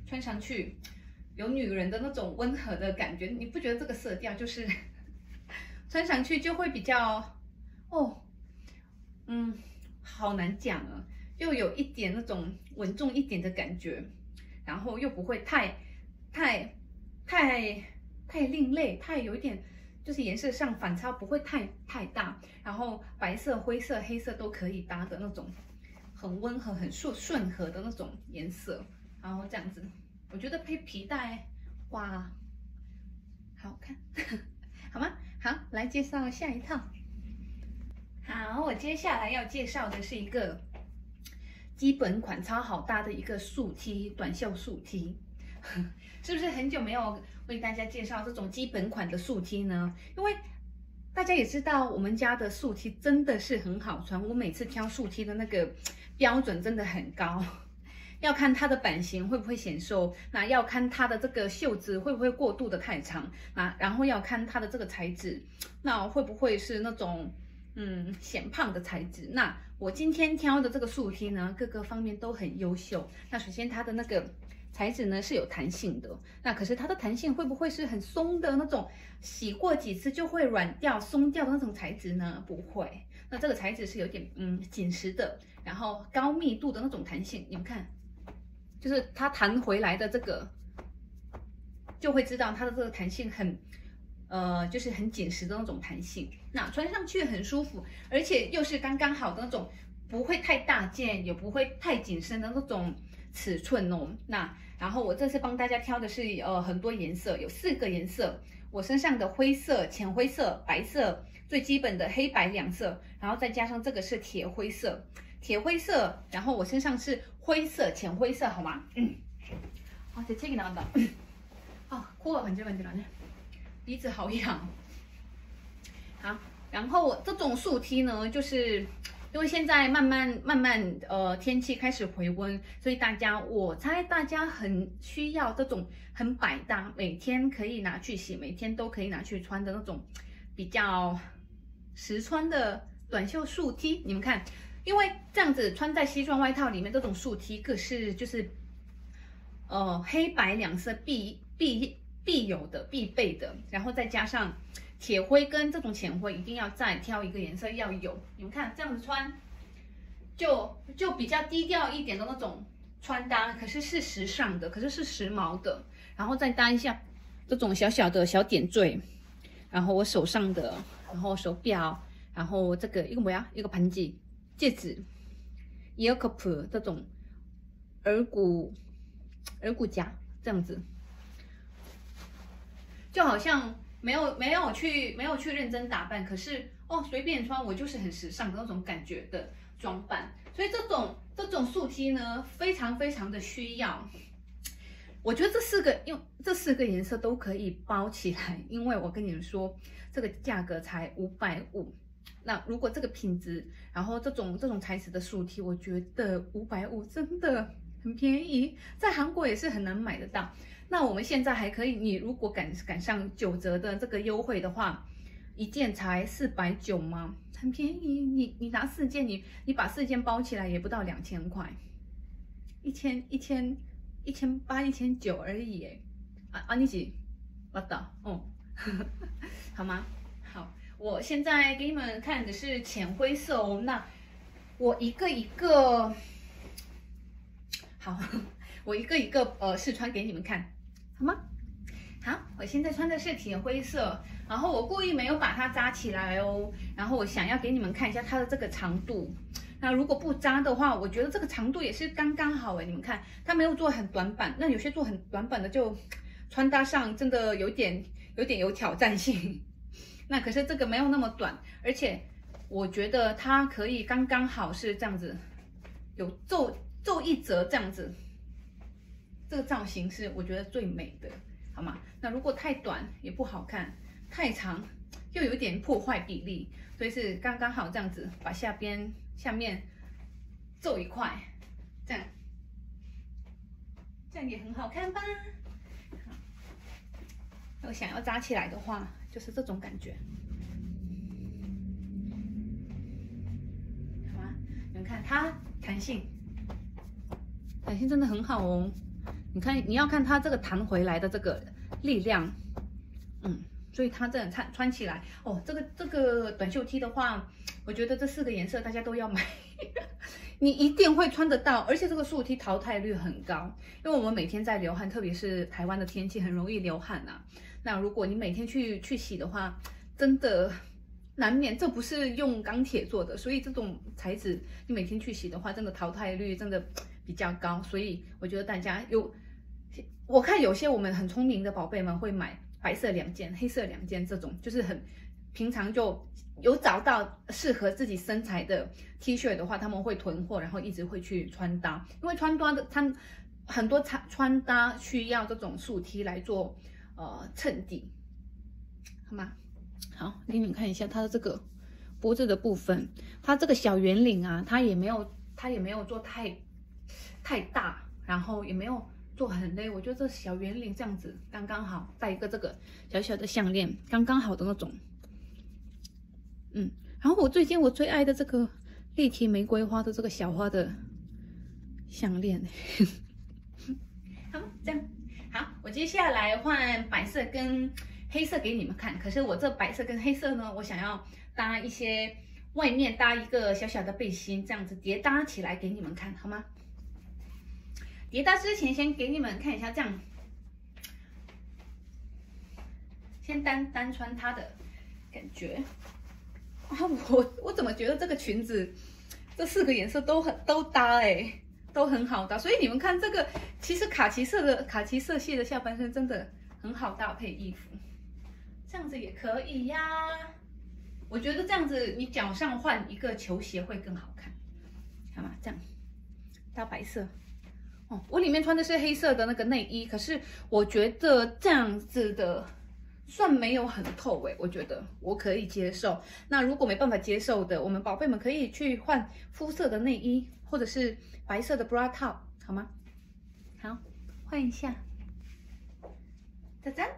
穿上去有女人的那种温和的感觉，你不觉得这个色调就是穿上去就会比较哦，嗯，好难讲啊，又有一点那种稳重一点的感觉，然后又不会太太太太另类，太有一点就是颜色上反差不会太太大，然后白色、灰色、黑色都可以搭的那种。很温和、很顺顺和的那种颜色，然后这样子，我觉得配皮带，哇，好看，好吗？好，来介绍下一套。好，我接下来要介绍的是一个基本款超好搭的一个素 T 短袖素 T， 是不是很久没有为大家介绍这种基本款的素 T 呢？因为大家也知道，我们家的素 T 真的是很好穿，我每次挑素 T 的那个标准真的很高，要看它的版型会不会显瘦，那要看它的这个袖子会不会过度的太长，那然后要看它的这个材质，那会不会是那种嗯显胖的材质。那我今天挑的这个素 T 呢，各个方面都很优秀。那首先它的那个材质呢是有弹性的，那可是它的弹性会不会是很松的那种，洗过几次就会软掉、松掉的那种材质呢？不会。那这个材质是有点嗯紧实的，然后高密度的那种弹性，你们看，就是它弹回来的这个，就会知道它的这个弹性很，呃，就是很紧实的那种弹性。那穿上去很舒服，而且又是刚刚好的那种，不会太大件，也不会太紧身的那种尺寸哦。那然后我这次帮大家挑的是呃很多颜色，有四个颜色。我身上的灰色、浅灰色、白色，最基本的黑白两色，然后再加上这个是铁灰色，铁灰色，然后我身上是灰色、浅灰色，好吗？嗯，好，这책이나간다。啊，코가 간질간질하네，鼻子好痒。好，然后这种素 T 呢，就是因为现在慢慢慢慢呃天气开始回温，所以大家我猜大家很需要这种很百搭，每天可以拿去洗，每天都可以拿去穿的那种比较实穿的短袖素 T。你们看，因为这样子穿在西装外套里面，这种素 T 可是就是呃黑白两色必必必有的必备的，然后再加上铁灰跟这种浅灰，一定要再挑一个颜色要有。你们看这样子穿，就就比较低调一点的那种穿搭，可是是时尚的，可是是时髦的。然后再搭一下这种小小的小点缀，然后我手上的，然后手表，然后这个一个뭐야一个盘子、戒指、earcup这种耳骨耳骨夹这样子，就好像。没有没有去没有去认真打扮，可是哦随便穿，我就是很时尚的那种感觉的装扮，所以这种这种素 T 呢，非常非常的需要。我觉得这四个用这四个颜色都可以包起来，因为我跟你们说，这个价格才五百五。那如果这个品质，然后这种这种材质的素 T， 我觉得五百五真的很便宜，在韩国也是很难买得到。那我们现在还可以，你如果赶赶上九折的这个优惠的话，一件才四百九吗？很便宜。你你拿四件，你你把四件包起来也不到两千块，一千一千一千八一千九而已哎。啊啊，你几？맞다哦，好吗？好，我现在给你们看的是浅灰色哦。那我一个一个，好，我一个一个呃试穿给你们看。好吗？好，我现在穿的是铁灰色，然后我故意没有把它扎起来哦，然后我想要给你们看一下它的这个长度。那如果不扎的话，我觉得这个长度也是刚刚好哎，你们看，它没有做很短版，那有些做很短版的就穿搭上真的有点有点有挑战性。那可是这个没有那么短，而且我觉得它可以刚刚好是这样子，有皱皱一折这样子。这个造型是我觉得最美的，好吗？那如果太短也不好看，太长又有点破坏比例，所以是刚刚好这样子，把下边下面皱一块，这样，这样也很好看吧？我想要扎起来的话，就是这种感觉，好吗？你们看它弹性，弹性真的很好哦。 你看你要看它这个弹回来的这个力量，嗯，所以它真的穿穿起来哦，这个这个短袖 T 的话，我觉得这四个颜色大家都要买。你一定会穿得到，而且这个素 T 淘汰率很高，因为我们每天在流汗，特别是台湾的天气很容易流汗啊。那如果你每天去去洗的话，真的难免，这不是用钢铁做的，所以这种材质你每天去洗的话，真的淘汰率真的比较高。所以我觉得大家有，我看有些我们很聪明的宝贝们会买白色两件、黑色两件这种，就是很平常就有找到适合自己身材的 T 恤的话，他们会囤货，然后一直会去穿搭，因为穿搭的穿很多穿穿搭需要这种素 T 来做呃衬底，好吗？好，给你们看一下它的这个脖子的部分，它这个小圆领啊，它也没有它也没有做太太大，然后也没有做很勒，我觉得这小圆领这样子刚刚好，带一个这个小小的项链，刚刚好的那种。嗯，然后我最近我最爱的这个立体玫瑰花的这个小花的项链，好，这样好，我接下来换白色跟黑色给你们看。可是我这白色跟黑色呢，我想要搭一些外面搭一个小小的背心，这样子叠搭起来给你们看，好吗？叠搭之前先给你们看一下，这样先单单穿它的感觉。啊，我我怎么觉得这个裙子这四个颜色都很都搭哎、欸，都很好搭。所以你们看这个，其实卡其色的卡其色系的下半身真的很好搭配衣服，这样子也可以呀。我觉得这样子你脚上换一个球鞋会更好看，好吗？这样搭白色。哦，我里面穿的是黑色的那个内衣，可是我觉得这样子的。算没有很透诶，我觉得我可以接受。那如果没办法接受的，我们宝贝们可以去换肤色的内衣，或者是白色的 bra top， 好吗？好，换一下。짜잔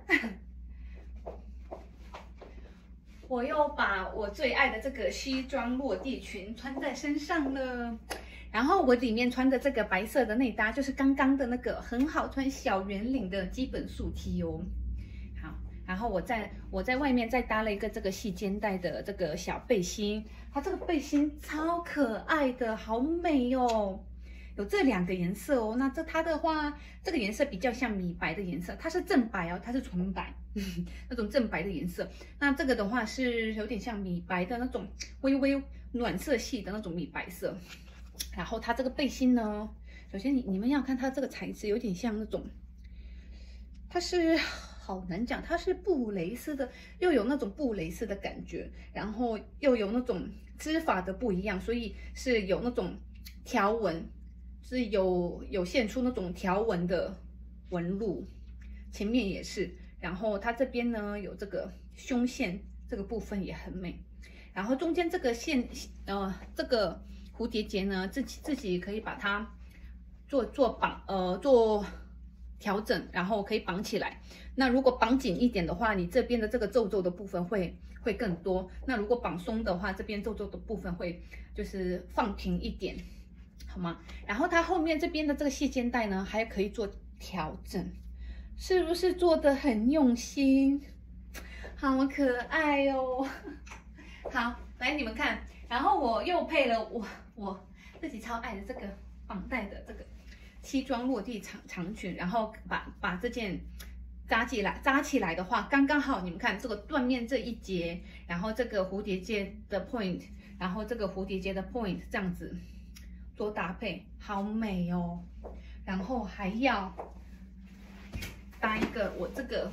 我又把我最爱的这个西装落地裙穿在身上了。然后我里面穿的这个白色的内搭，就是刚刚的那个很好穿小圆领的基本素 T 哦。然后我在我在外面再搭了一个这个细肩带的这个小背心，它这个背心超可爱的，好美哦！有这两个颜色哦。那这它的话，这个颜色比较像米白的颜色，它是正白哦，它是纯白，那种正白的颜色。那这个的话是有点像米白的那种微微暖色系的那种米白色。然后它这个背心呢，首先你你们要看它这个材质，有点像那种，它是。好难讲，它是布蕾丝的，又有那种布蕾丝的感觉，然后又有那种织法的不一样，所以是有那种条纹，是有有现出那种条纹的纹路，前面也是，然后它这边呢有这个胸线这个部分也很美，然后中间这个线呃这个蝴蝶结呢，自己自己可以把它做做绑呃做。调整，然后可以绑起来。那如果绑紧一点的话，你这边的这个皱皱的部分会会更多。那如果绑松的话，这边皱皱的部分会就是放平一点，好吗？然后它后面这边的这个细肩带呢，还可以做调整，是不是做的很用心？好可爱哦！好，来你们看，然后我又配了我我自己超爱的这个绑带的这个。西装落地长长裙，然后把把这件扎起来，扎起来的话刚刚好。你们看这个缎面这一节，然后这个蝴蝶结的 point， 然后这个蝴蝶结的 point 这样子做搭配，好美哦。然后还要搭一个我这个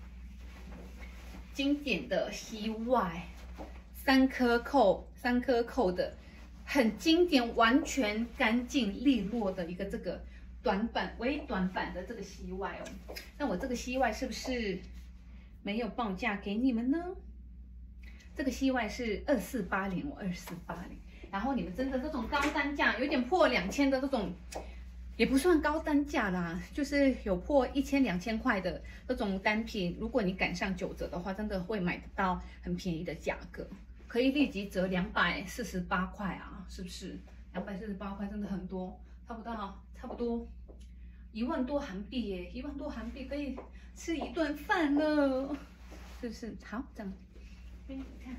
经典的西外三颗扣，三颗扣的。很经典，完全干净利落的一个这个短版微短版的这个西外哦。那我这个西外是不是没有报价给你们呢？这个西外是二四八零，我二四八零。然后你们真的这种高单价，有点破两千的这种，也不算高单价啦，就是有破一千两千块的这种单品，如果你赶上九折的话，真的会买得到很便宜的价格。可以立即折两百四十八块啊，是不是？两百四十八块真的很多，差不多差不多一万多韩币耶，一万多韩币可以吃一顿饭了，是不是？好，这样，你看，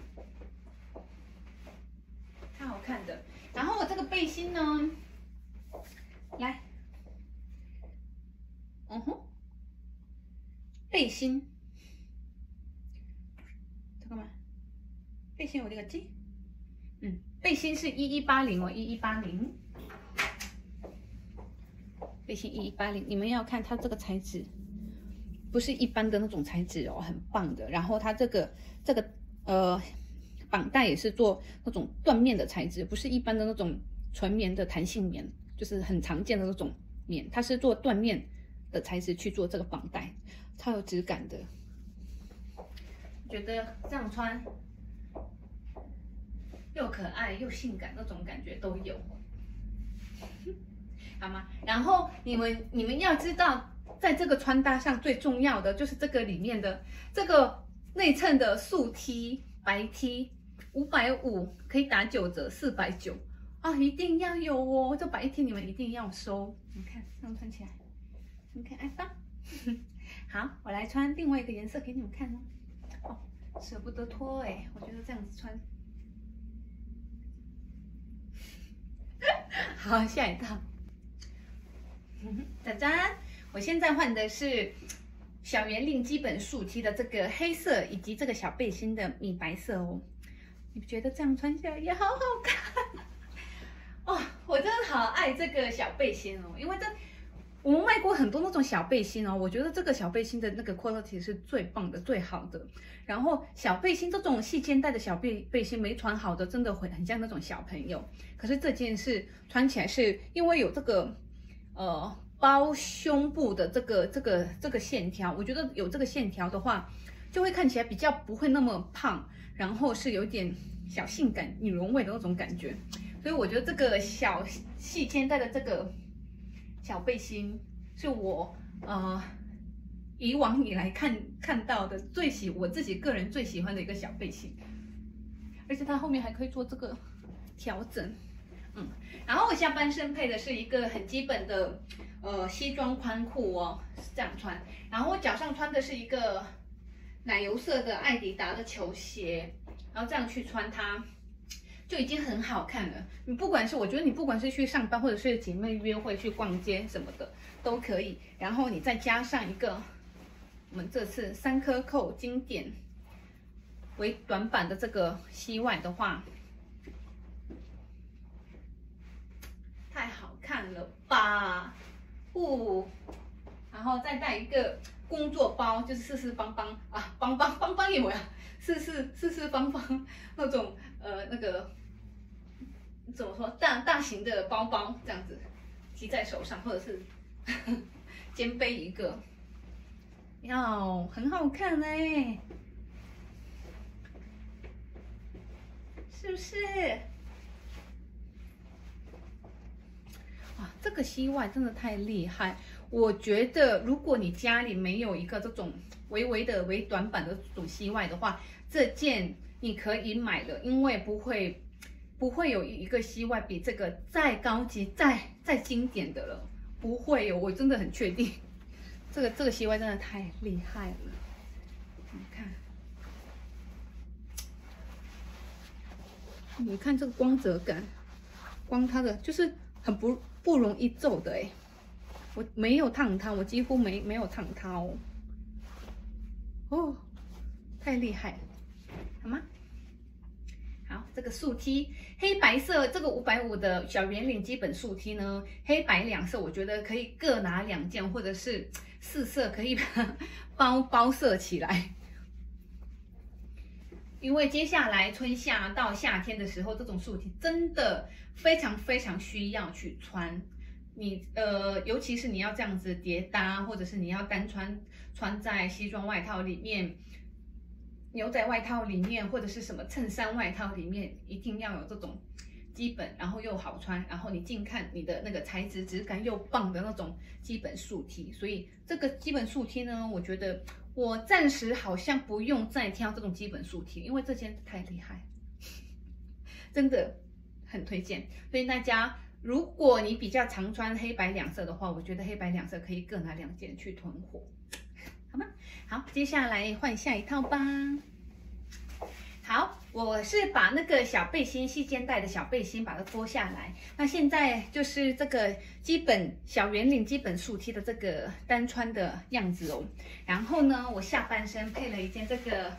超好看的。然后我这个背心呢，来，嗯哼，背心，这个吗？背心有这个字，嗯，背心是一一八零哦，一一八零。背心一一八零，你们要看它这个材质，不是一般的那种材质哦，很棒的。然后它这个这个呃绑带也是做那种缎面的材质，不是一般的那种纯棉的弹性棉，就是很常见的那种棉，它是做缎面的材质去做这个绑带，超有质感的。觉得这样穿又可爱又性感，那种感觉都有。好吗？然后你们你们要知道，在这个穿搭上最重要的就是这个里面的这个内衬的素 T 白 T， 五百五可以打九折，四百九啊，一定要有哦！这白 T 你们一定要收。你看这样穿起来，很可爱吧？好，我来穿另外一个颜色给你们看哦。哦，舍不得脱哎，我觉得这样子穿。好，下一套。짜잔！我现在换的是小圆领基本素 T 的这个黑色，以及这个小背心的米白色哦。你不觉得这样穿起来也好好看？哦，我真的好爱这个小背心哦，因为这我们卖过很多那种小背心哦，我觉得这个小背心的那个 quality 是最棒的、最好的。然后小背心这种细肩带的小背背心没穿好的，真的会很像那种小朋友。可是这件是穿起来是因为有这个。呃，包胸部的这个这个这个线条，我觉得有这个线条的话，就会看起来比较不会那么胖，然后是有点小性感女人味的那种感觉。所以我觉得这个小细肩带的这个小背心，是我呃以往以来看看到的最喜我自己个人最喜欢的一个小背心，而且它后面还可以做这个调整。嗯，然后我下半身配的是一个很基本的呃西装宽裤哦，是这样穿。然后我脚上穿的是一个奶油色的艾迪达的球鞋，然后这样去穿它，就已经很好看了。你不管是我觉得你不管是去上班或者是姐妹约会去逛街什么的都可以。然后你再加上一个我们这次三颗扣经典为短版的这个膝外的话。太好看了吧，哦，然后再带一个工作包，就是四四方方啊，方方方方有没有？四四四四方方那种呃那个怎么说大大型的包包这样子，提在手上，或者是呵呵肩背一个，要很好看哎，是不是？这个膝外真的太厉害，我觉得如果你家里没有一个这种微微的微短版的这种膝外的话，这件你可以买了，因为不会不会有一个膝外比这个再高级、再再经典的了，不会有，我真的很确定，这个这个膝外真的太厉害了，你看，你看这个光泽感，光它的就是很不。不容易皱的哎，我没有烫它，我几乎没没有烫它哦。哦，太厉害了，好吗？好，这个素 T 黑白色，这个五百五的小圆领基本素 T 呢，黑白两色，我觉得可以各拿两件，或者是四色可以把它包包色起来。因为接下来春夏到夏天的时候，这种素 T 真的非常非常需要去穿。你呃，尤其是你要这样子叠搭，或者是你要单穿穿在西装外套里面、牛仔外套里面，或者是什么衬衫外套里面，一定要有这种基本，然后又好穿，然后你近看你的那个材质质感又棒的那种基本素 T。所以这个基本素 T 呢，我觉得。我暂时好像不用再挑这种基本素 T，因为这件太厉害，真的很推荐。所以大家如果你比较常穿黑白两色的话，我觉得黑白两色可以各拿两件去囤货，好吗？好，接下来换下一套吧。好，我是把那个小背心细肩带的小背心把它脱下来。那现在就是这个基本小圆领、基本竖 T 的这个单穿的样子哦。然后呢，我下半身配了一件这个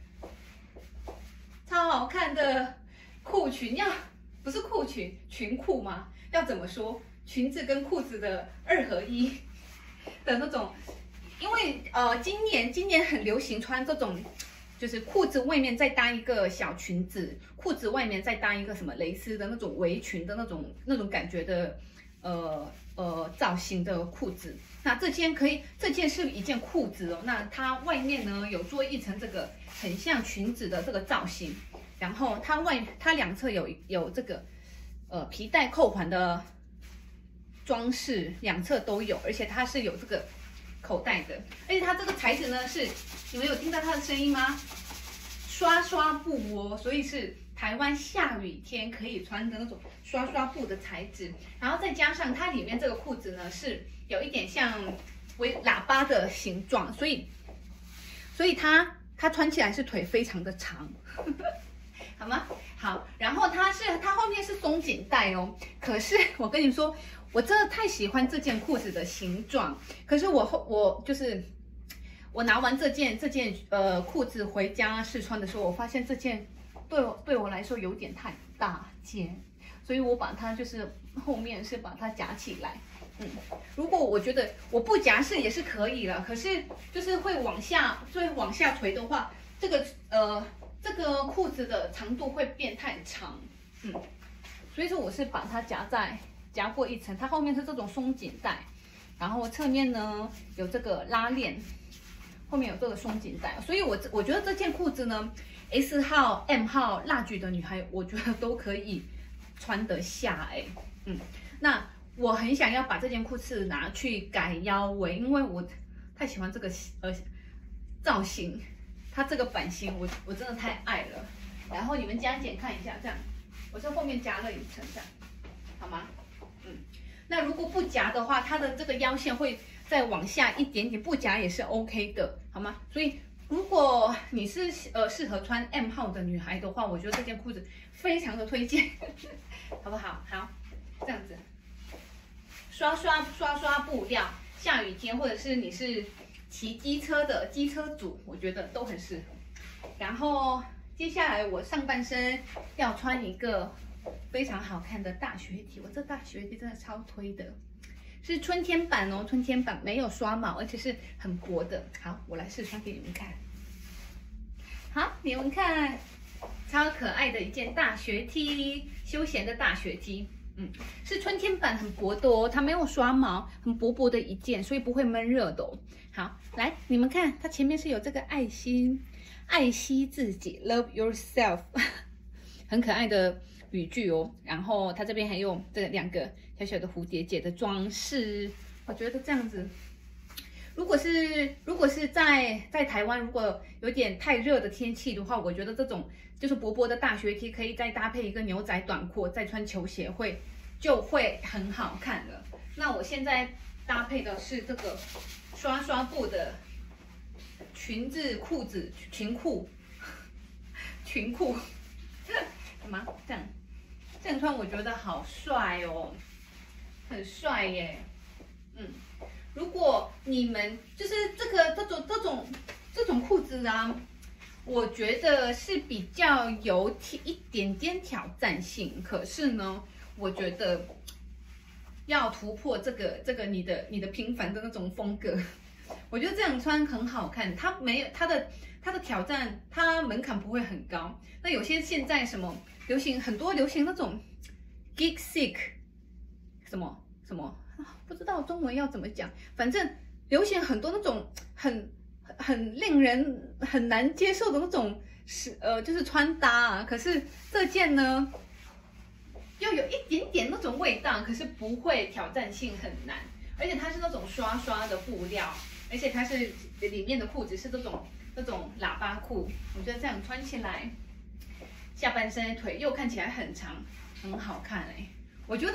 超好看的裤裙，要不是裤裙，裙裤吗？要怎么说？裙子跟裤子的二合一的那种。因为呃，今年今年很流行穿这种。就是裤子外面再搭一个小裙子，裤子外面再搭一个什么蕾丝的那种围裙的那种那种感觉的，呃呃造型的裤子。那这件可以，这件是一件裤子哦。那它外面呢有做一层这个很像裙子的这个造型，然后它外它两侧有有这个呃皮带扣环的装饰，两侧都有，而且它是有这个口袋的，而且它这个材质呢是，你们有听到它的声音吗？刷刷布哦，所以是台湾下雨天可以穿的那种刷刷布的材质，然后再加上它里面这个裤子呢是有一点像为喇叭的形状，所以所以它它穿起来是腿非常的长，好吗？好，然后它是它后面是松紧带哦，可是我跟你说。我真的太喜欢这件裤子的形状，可是我后我就是我拿完这件这件呃裤子回家试穿的时候，我发现这件对我对我来说有点太大件，所以我把它就是后面是把它夹起来。嗯，如果我觉得我不夹是也是可以了，可是就是会往下，所以往下垂的话，这个呃这个裤子的长度会变太长。嗯，所以说我是把它夹在。夹过一层，它后面是这种松紧带，然后侧面呢有这个拉链，后面有这个松紧带，所以我我觉得这件裤子呢 ，S 号、M 号、蜡菊的女孩，我觉得都可以穿得下哎，嗯，那我很想要把这件裤子拿去改腰围，因为我太喜欢这个呃造型，它这个版型我我真的太爱了。然后你们加减看一下，这样，我在后面夹了一层，这样，好吗？嗯，那如果不夹的话，它的这个腰线会再往下一点点，不夹也是 OK 的，好吗？所以如果你是呃适合穿 M 号的女孩的话，我觉得这件裤子非常的推荐，好不好？好，这样子，刷刷刷刷布料，下雨天或者是你是骑机车的机车族，我觉得都很适合。然后接下来我上半身要穿一个。非常好看的大学 T， 我这大学 T 真的超推的，是春天版哦，春天版没有刷毛，而且是很薄的。好，我来试穿给你们看。好，你们看，超可爱的一件大学 T， 休闲的大学 T， 嗯，是春天版，很薄的哦，它没有刷毛，很薄薄的一件，所以不会闷热的哦。好，来，你们看，它前面是有这个爱心，爱惜自己 ，Love yourself， 很可爱的。语句哦，然后它这边还有这两个小小的蝴蝶结的装饰，我觉得这样子，如果是如果是在在台湾，如果有点太热的天气的话，我觉得这种就是薄薄的大学 T 可以再搭配一个牛仔短裤，再穿球鞋会就会很好看了。那我现在搭配的是这个刷刷布的裙子、裤子、裙裤、裙裤，什么这样？这样穿我觉得好帅哦，很帅耶。嗯，如果你们就是这个这种这种这种裤子啊，我觉得是比较有一点点挑战性。可是呢，我觉得要突破这个这个你的你的平凡的那种风格，我觉得这样穿很好看。它没有它的它的挑战，它门槛不会很高。那有些现在什么？流行很多流行那种 geek sick 什么什么、啊、不知道中文要怎么讲，反正流行很多那种很很令人很难接受的那种是呃就是穿搭啊。可是这件呢，又有一点点那种味道，可是不会挑战性很难，而且它是那种刷刷的布料，而且它是里面的裤子是这种那种喇叭裤，我觉得这样穿起来。下半身的腿又看起来很长，很好看哎、欸！我觉得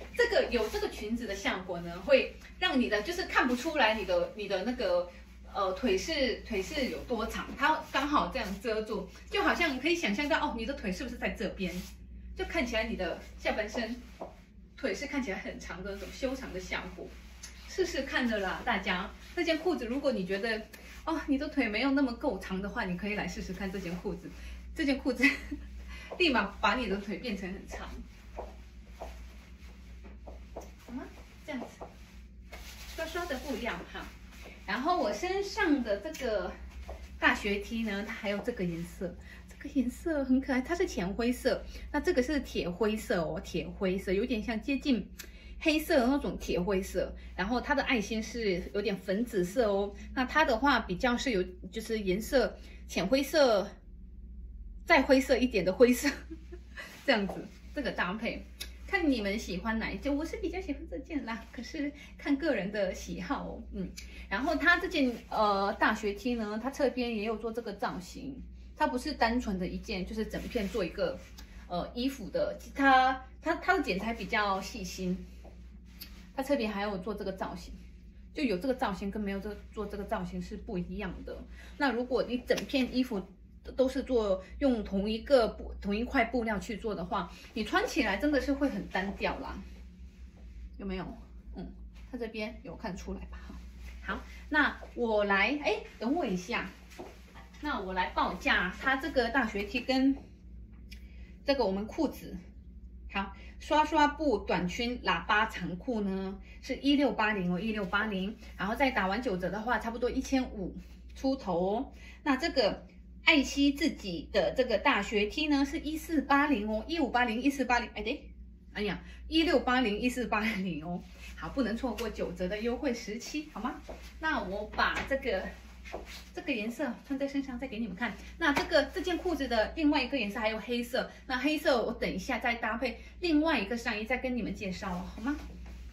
这个有这个裙子的效果呢，会让你的就是看不出来你的你的那个呃腿是腿是有多长，它刚好这样遮住，就好像你可以想象到哦，你的腿是不是在这边，就看起来你的下半身腿是看起来很长的那种修长的效果。试试看的啦，大家。这件裤子，如果你觉得哦你的腿没有那么够长的话，你可以来试试看这件裤子。这件裤子立马把你的腿变成很长，好吗？这样子，刷刷的布料哈。然后我身上的这个大学 T 呢，它还有这个颜色，这个颜色很可爱，它是浅灰色，那这个是铁灰色哦，铁灰色有点像接近黑色的那种铁灰色，然后它的爱心是有点粉紫色哦。那它的话比较是有就是颜色浅灰色，再灰色一点的灰色，这样子这个搭配，看你们喜欢哪一件。我是比较喜欢这件啦，可是看个人的喜好哦。嗯，然后它这件呃大学 T 呢，它侧边也有做这个造型，它不是单纯的一件，就是整片做一个呃衣服的，它它它的剪裁比较细心。它侧边还有做这个造型，就有这个造型跟没有这做这个造型是不一样的。那如果你整片衣服都是做用同一个布同一块布料去做的话，你穿起来真的是会很单调啦，有没有？嗯，它这边有看出来吧？好，那我来，哎，等我一下，那我来报价它这个大学 T 跟这个我们裤子。好，刷刷布短裙喇叭长裤呢是一六八零哦，一六八零，然后再打完九折的话，差不多一千五出头哦。那这个爱惜自己的这个大学 T 呢是一四八零哦，一五八零、一四八零，哎对，哎呀，一六八零、一四八零哦。好，不能错过九折的优惠时期，好吗？那我把这个。这个颜色穿在身上再给你们看。那这个这件裤子的另外一个颜色还有黑色，那黑色我等一下再搭配另外一个上衣再跟你们介绍哦，好吗？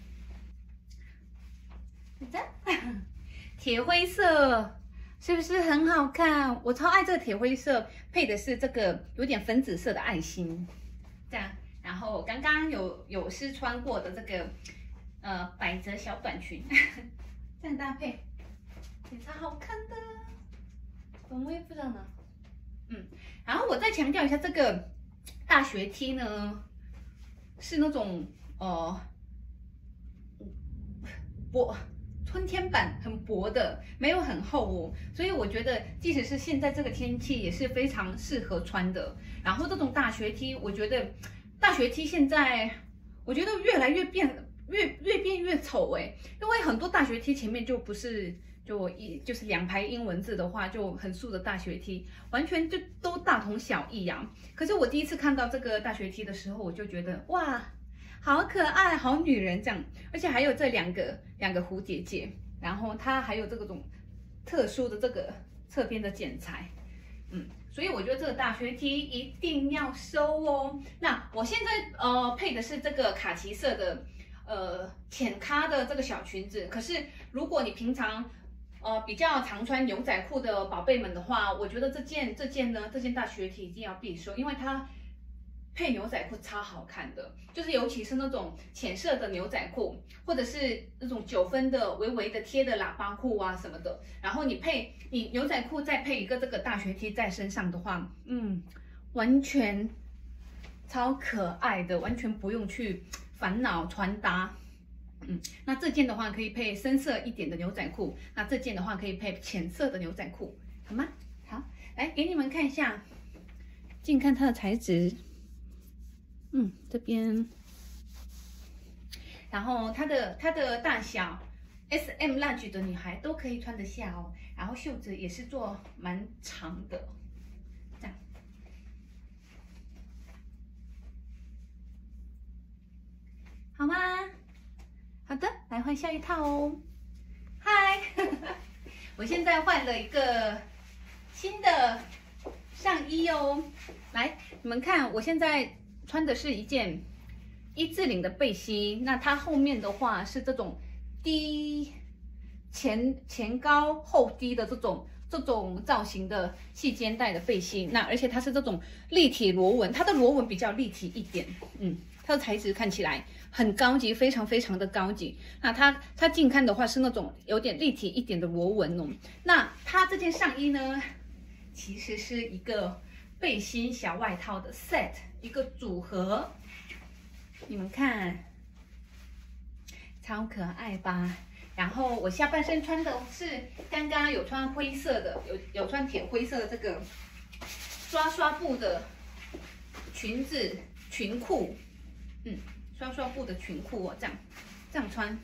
铁灰色是不是很好看？我超爱这个铁灰色，配的是这个有点粉紫色的爱心，这样。然后刚刚有有试穿过的这个呃百褶小短裙，这样搭配。也超好看的，怎么我也不知道呢。嗯，然后我再强调一下，这个大学 T 呢是那种呃薄春天版，很薄的，没有很厚哦。所以我觉得，即使是现在这个天气，也是非常适合穿的。然后这种大学 T， 我觉得大学 T 现在我觉得越来越变越越变越丑哎，因为很多大学 T 前面就不是。就一就是两排英文字的话，就很素的大学 T， 完全就都大同小异呀、啊。可是我第一次看到这个大学 T 的时候，我就觉得哇，好可爱，好女人这样，而且还有这两个两个蝴蝶结，然后它还有这种特殊的这个侧边的剪裁，嗯，所以我觉得这个大学 T 一定要收哦。那我现在呃配的是这个卡其色的呃浅咖的这个小裙子，可是如果你平常呃，比较常穿牛仔裤的宝贝们的话，我觉得这件这件呢，这件大学 T 一定要必收，因为它配牛仔裤超好看的，就是尤其是那种浅色的牛仔裤，或者是那种九分的微微的贴的喇叭裤啊什么的，然后你配你牛仔裤再配一个这个大学 T 在身上的话，嗯，完全超可爱的，完全不用去烦恼穿搭。嗯，那这件的话可以配深色一点的牛仔裤，那这件的话可以配浅色的牛仔裤，好吗？好，来给你们看一下，近看它的材质，嗯，这边，然后它的它的大小 ，S M large 的女孩都可以穿得下哦，然后袖子也是做蛮长的，这样，好吗？好的，来换下一套哦。嗨，我现在换了一个新的上衣哦。来，你们看，我现在穿的是一件一字领的背心，那它后面的话是这种低前前高后低的这种这种造型的细肩带的背心。那而且它是这种立体螺纹，它的螺纹比较立体一点，嗯。 它的材质看起来很高级，非常非常的高级。那它它近看的话是那种有点立体一点的螺纹哦。那它这件上衣呢，其实是一个背心小外套的 set， 一个组合。你们看，超可爱吧？然后我下半身穿的是刚刚有穿灰色的，有有穿浅灰色的这个刷刷布的裙子裙裤，嗯，刷刷布的裙裤哦，这样这样穿，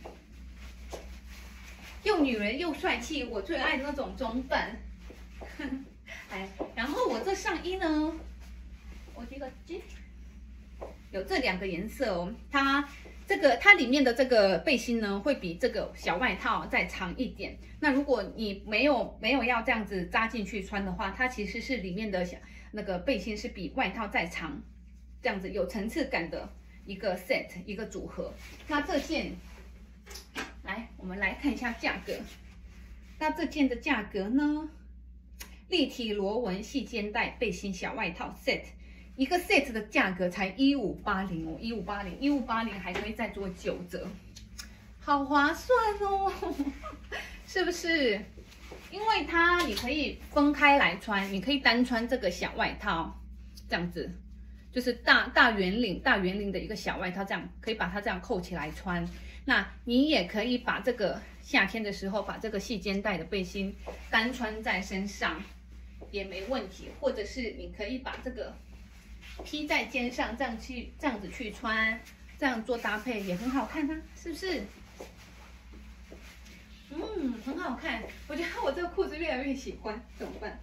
又女人又帅气，我最爱的那种装扮。哎，然后我这上衣呢，我这个这有这两个颜色哦，它。这个它里面的这个背心呢，会比这个小外套再长一点。那如果你没有没有要这样子扎进去穿的话，它其实是里面的小那个背心是比外套再长，这样子有层次感的一个 set 一个组合。那这件，来我们来看一下价格。那这件的价格呢，立体螺纹细肩带背心小外套 set。一个 set 的价格才一五八零哦，一五八零，一五八零还可以再做九折，好划算哦，是不是？因为它你可以分开来穿，你可以单穿这个小外套，这样子，就是大大圆领大圆领的一个小外套，这样可以把它这样扣起来穿。那你也可以把这个夏天的时候把这个细肩带的背心单穿在身上也没问题，或者是你可以把这个。披在肩上，这样去这样子去穿，这样做搭配也很好看啊，是不是？嗯，很好看。我觉得我这个裤子越来越喜欢，怎么办？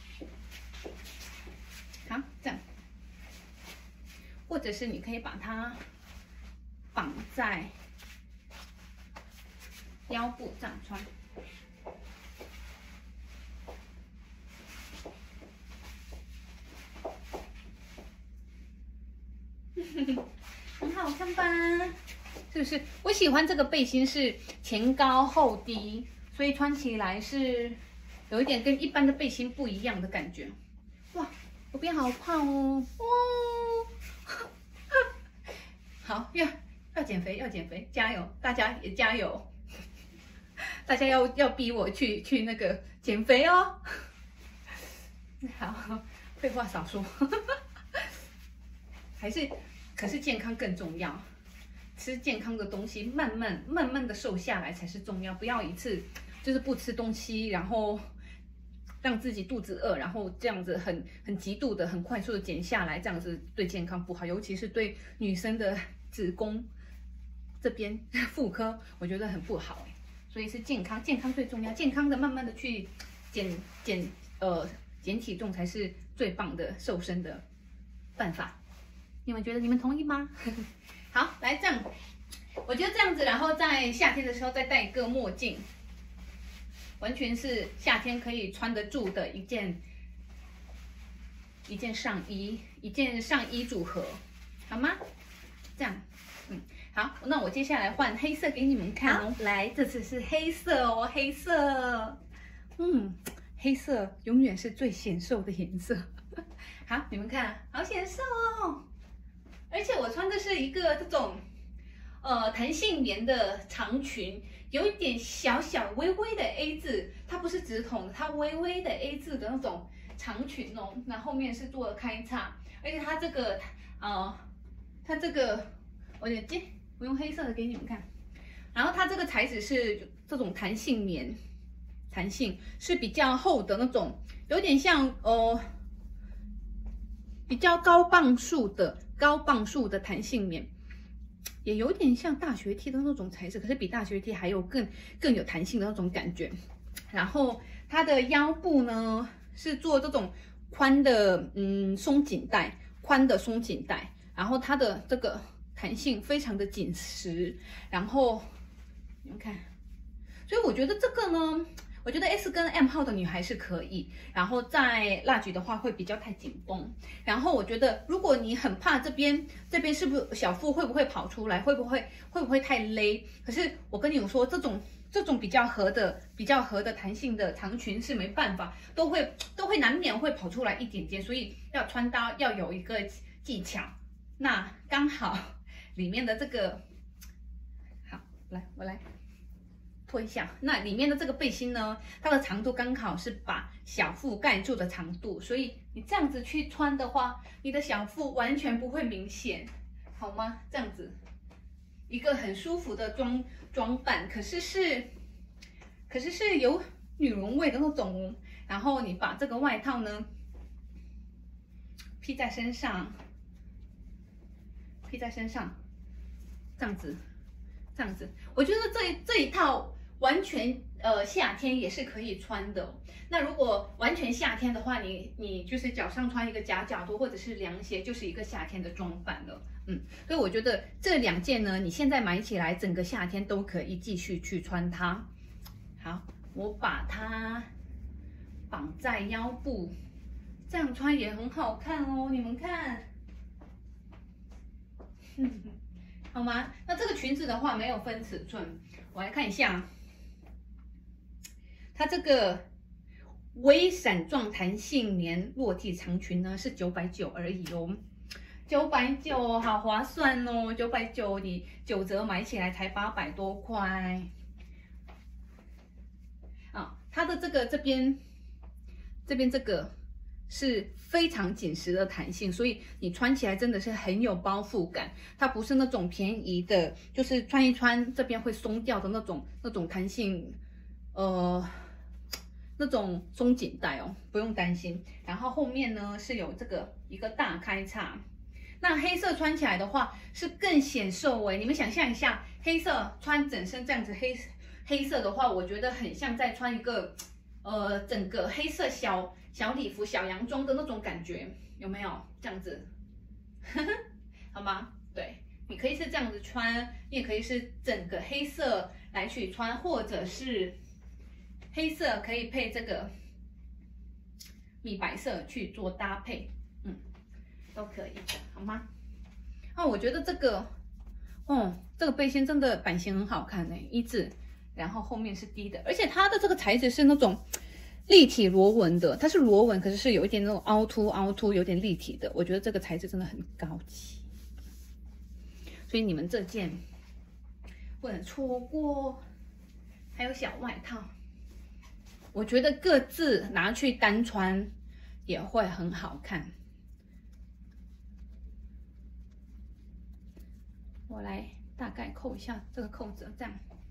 好，这样，或者是你可以把它绑在腰部这样穿。很好看吧？是不是？我喜欢这个背心是前高后低，所以穿起来是有一点跟一般的背心不一样的感觉。哇，我变好胖哦！哇，好，要要减肥，要减肥，加油！大家也加油！大家要要逼我去去那个减肥哦。好，废话少说。还是，可是健康更重要。吃健康的东西，慢慢慢慢的瘦下来才是重要。不要一次就是不吃东西，然后让自己肚子饿，然后这样子很很极度的、很快速的减下来，这样子对健康不好，尤其是对女生的子宫这边妇科，我觉得很不好。所以是健康，健康最重要。健康的慢慢的去减减呃减体重才是最棒的瘦身的办法。你们觉得你们同意吗？好，来这样，我觉得这样子，然后在夏天的时候再戴一个墨镜，完全是夏天可以穿得住的一件一件上衣，一件上衣组合，好吗？这样，嗯，好，那我接下来换黑色给你们看哦。来，这次是黑色哦，黑色，嗯，黑色永远是最显瘦的颜色。好，你们看，好显瘦哦。而且我穿的是一个这种，呃，弹性棉的长裙，有一点小小微微的 A 字，它不是直筒的，它微微的 A 字的那种长裙哦。那后面是做了开叉，而且它这个，呃，它这个，我也接，我用黑色的给你们看。然后它这个材质是这种弹性棉，弹性是比较厚的那种，有点像呃，比较高磅数的。高磅数的弹性棉，也有点像大学 T 的那种材质，可是比大学 T 还有更更有弹性的那种感觉。然后它的腰部呢是做这种宽的嗯松紧带，宽的松紧带。然后它的这个弹性非常的紧实。然后你们看，所以我觉得这个呢。我觉得 S 跟 M 号的女孩是可以，然后在蜡菊的话会比较太紧绷。然后我觉得，如果你很怕这边这边是不是小腹会不会跑出来，会不会会不会太勒？可是我跟你们说，这种这种比较合的比较合的弹性的长裙是没办法，都会都会难免会跑出来一点点，所以要穿搭要有一个技巧。那刚好里面的这个，好，来我来脱一下。那里面的这个背心呢，它的长度刚好是把小腹盖住的长度，所以你这样子去穿的话，你的小腹完全不会明显，好吗？这样子，一个很舒服的装装扮，可是是，可是是有女人味的那种。然后你把这个外套呢披在身上，披在身上，这样子，这样子，我觉得这这一套完全呃夏天也是可以穿的。那如果完全夏天的话，你你就是脚上穿一个夹脚拖或者是凉鞋，就是一个夏天的装扮了。嗯，所以我觉得这两件呢，你现在买起来，整个夏天都可以继续去穿它。好，我把它绑在腰部，这样穿也很好看哦，你们看，好吗？那这个裙子的话没有分尺寸，我来看一下，它这个微闪状弹性棉落地长裙呢是九百九而已哦，九百九好划算哦，九百九你九折买起来才八百多块。啊，它的这个这边。这边这个是非常紧实的弹性，所以你穿起来真的是很有包覆感。它不是那种便宜的，就是穿一穿这边会松掉的那种那种弹性，呃，那种松紧带哦，不用担心。然后后面呢是有这个一个大开叉，那黑色穿起来的话是更显瘦哎。你们想象一下，黑色穿整身这样子黑黑色的话，我觉得很像在穿一个。呃，整个黑色小小礼服、小洋装的那种感觉，有没有这样子？好吗？对，你可以是这样子穿，你也可以是整个黑色来去穿，或者是黑色可以配这个米白色去做搭配，嗯，都可以的，好吗？哦，我觉得这个，哦，这个背心真的版型很好看呢，一字。然后后面是低的，而且它的这个材质是那种立体螺纹的，它是螺纹，可是是有一点那种凹凸凹凸，有点立体的。我觉得这个材质真的很高级，所以你们这件不能错过。还有小外套，我觉得各自拿去单穿也会很好看。我来大概扣一下这个扣子，这样。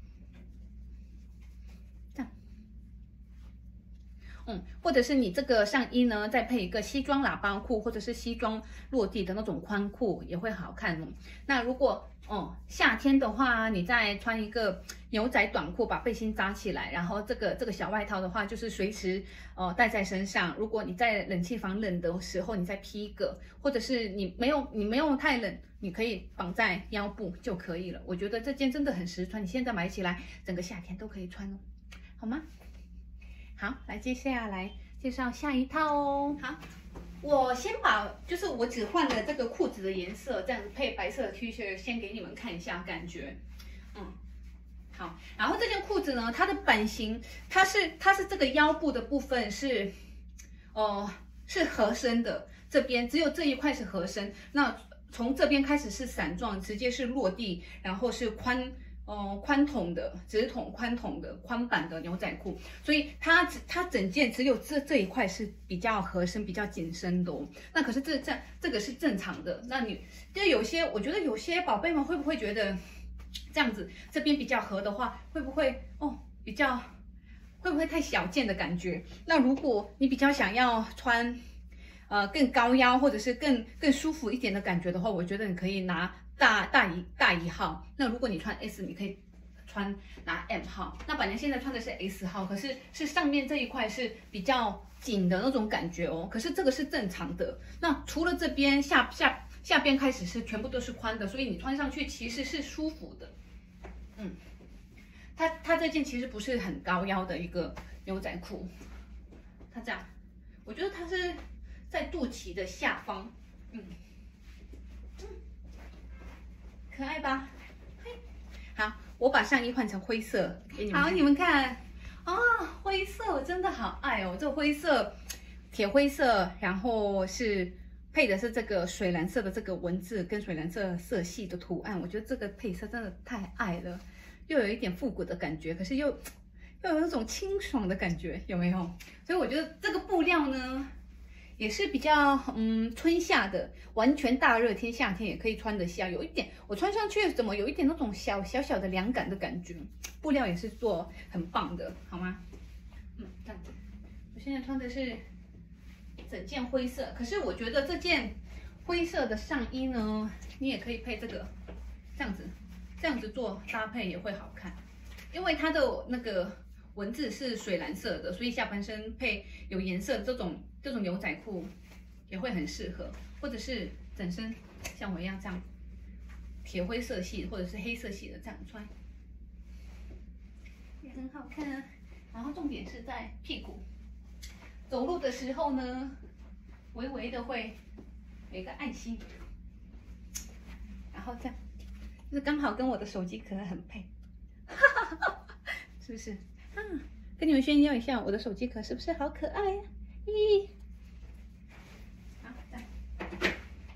嗯，或者是你这个上衣呢，再配一个西装喇叭裤，或者是西装落地的那种宽裤，也会好看哦。那如果哦夏天的话，你再穿一个牛仔短裤，把背心扎起来，然后这个这个小外套的话，就是随时哦带在身上。如果你在冷气房冷的时候，你再披一个，或者是你没有你没有太冷，你可以绑在腰部就可以了。我觉得这件真的很实穿，你现在买起来，整个夏天都可以穿哦，好吗？好，来接下来介绍下一套哦。好，我先把就是我只换了这个裤子的颜色，这样配白色的 T 恤，先给你们看一下感觉。嗯，好，然后这件裤子呢，它的版型，它是它是这个腰部的部分是，哦、呃、是合身的，这边只有这一块是合身，那从这边开始是伞状，直接是落地，然后是宽。哦，宽筒的直筒宽筒的宽版的牛仔裤，所以它它整件只有这这一块是比较合身、比较紧身的哦。那可是这这这个是正常的。那你就有些，我觉得有些宝贝们会不会觉得这样子这边比较合的话，会不会哦比较会不会太小件的感觉？那如果你比较想要穿呃更高腰或者是更更舒服一点的感觉的话，我觉得你可以拿。大大一大一号，那如果你穿 S， 你可以穿拿 M 号。那本来现在穿的是 S 号，可是是上面这一块是比较紧的那种感觉哦。可是这个是正常的。那除了这边下下下边开始是全部都是宽的，所以你穿上去其实是舒服的。嗯，它它这件其实不是很高腰的一个牛仔裤，它这样，我觉得它是在肚脐的下方，嗯。可爱吧？好，我把上衣换成灰色给你们。好，你们看啊、哦，灰色我真的好爱哦，这灰色，铁灰色，然后是配的是这个水蓝色的这个文字跟水蓝色色系的图案，我觉得这个配色真的太爱了，又有一点复古的感觉，可是又又有那种清爽的感觉，有没有？所以我觉得这个布料呢，也是比较嗯春夏的，完全大热天夏天也可以穿得下，有一点我穿上去怎么有一点那种小小小的凉感的感觉，布料也是做很棒的，好吗？嗯，这样子，我现在穿的是整件灰色，可是我觉得这件灰色的上衣呢，你也可以配这个，这样子，这样子做搭配也会好看，因为它的那个文字是水蓝色的，所以下半身配有颜色的这种这种牛仔裤也会很适合，或者是整身像我一样这样铁灰色系或者是黑色系的这样穿，也很好看啊。然后重点是在屁股。走路的时候呢，微微的会有一个爱心，然后这样，就是刚好跟我的手机壳很配，是不是？啊，跟你们炫耀一下，我的手机壳是不是好可爱呀、啊？咦，好，来，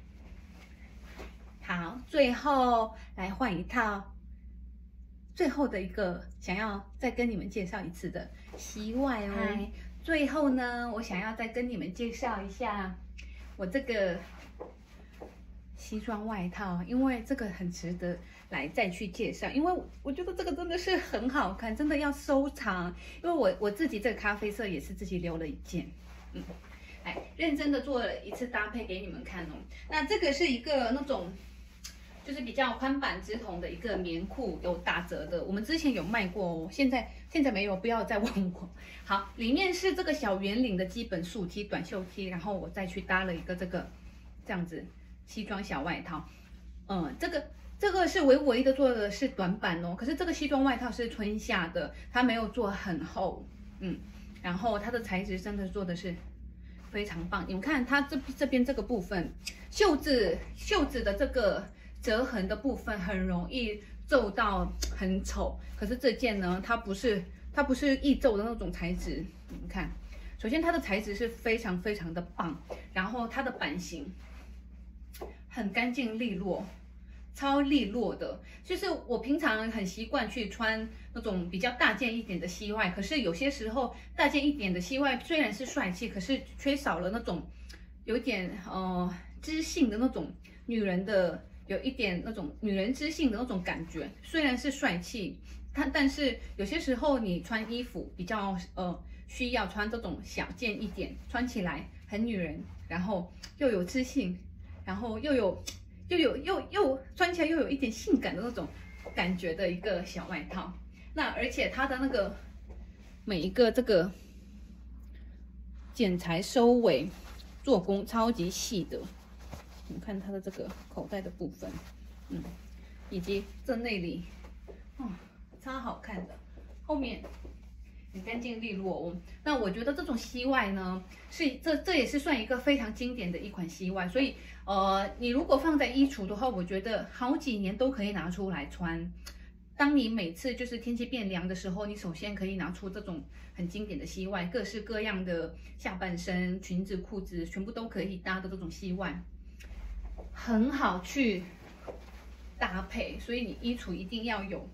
好，最后来换一套，最后的一个想要再跟你们介绍一次的西外哦。Hi. 最后呢，我想要再跟你们介绍一下我这个西装外套，因为这个很值得来再去介绍，因为我觉得这个真的是很好看，真的要收藏。因为我我自己这个咖啡色也是自己留了一件，嗯，来认真的做了一次搭配给你们看哦。那这个是一个那种就是比较宽版织筒的一个棉裤，有打折的，我们之前有卖过哦，现在现在没有，不要再问我。好，里面是这个小圆领的基本束 T 短袖 T， 然后我再去搭了一个这个这样子西装小外套，嗯，这个这个是微微的做的是短版哦，可是这个西装外套是春夏的，它没有做很厚，嗯，然后它的材质真的做的是非常棒，你们看它这这边这个部分袖子袖子的这个折痕的部分很容易皱到很丑，可是这件呢，它不是它不是易皱的那种材质，你们看，首先它的材质是非常非常的棒，然后它的版型很干净利落，超利落的。就是我平常很习惯去穿那种比较大件一点的西外，可是有些时候大件一点的西外虽然是帅气，可是缺少了那种有点呃知性的那种女人的。有一点那种女人知性的那种感觉，虽然是帅气，它但是有些时候你穿衣服比较呃需要穿这种小件一点，穿起来很女人，然后又有知性，然后又有又有又又穿起来又有一点性感的那种感觉的一个小外套。那而且它的那个每一个这个剪裁收尾做工超级细的。你看它的这个口袋的部分，嗯，以及这内里，哦，超好看的，后面很干净利落哦。那我觉得这种西外呢，是这这也是算一个非常经典的一款西外，所以呃，你如果放在衣橱的话，我觉得好几年都可以拿出来穿。当你每次就是天气变凉的时候，你首先可以拿出这种很经典的西外，各式各样的下半身裙子、裤子，全部都可以搭的这种西外。很好去搭配，所以你衣橱一定要有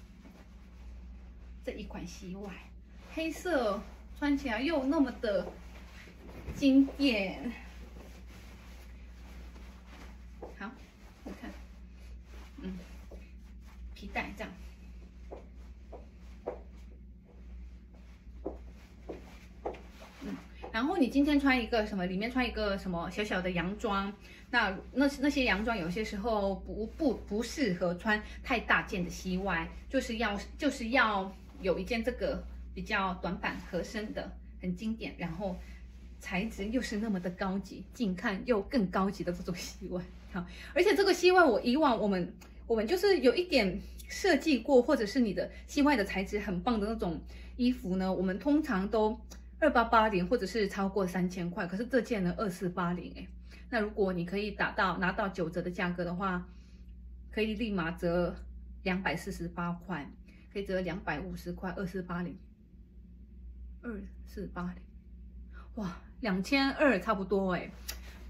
这一款西外，黑色穿起来又那么的惊艳。好，你看，嗯，皮带这样。然后你今天穿一个什么？里面穿一个什么小小的洋装？那那那些洋装有些时候不不不适合穿太大件的西外，就是要就是要有一件这个比较短版合身的，很经典，然后材质又是那么的高级，近看又更高级的这种西外。好，而且这个西外我以往我们我们就是有一点设计过，或者是你的西外的材质很棒的那种衣服呢，我们通常都二八八零或者是超过三千块，可是这件呢二四八零哎。那如果你可以打到拿到九折的价格的话，可以立马折两百四十八块，可以折两百五十块，二四八零，二四八零，哇，两千二差不多哎，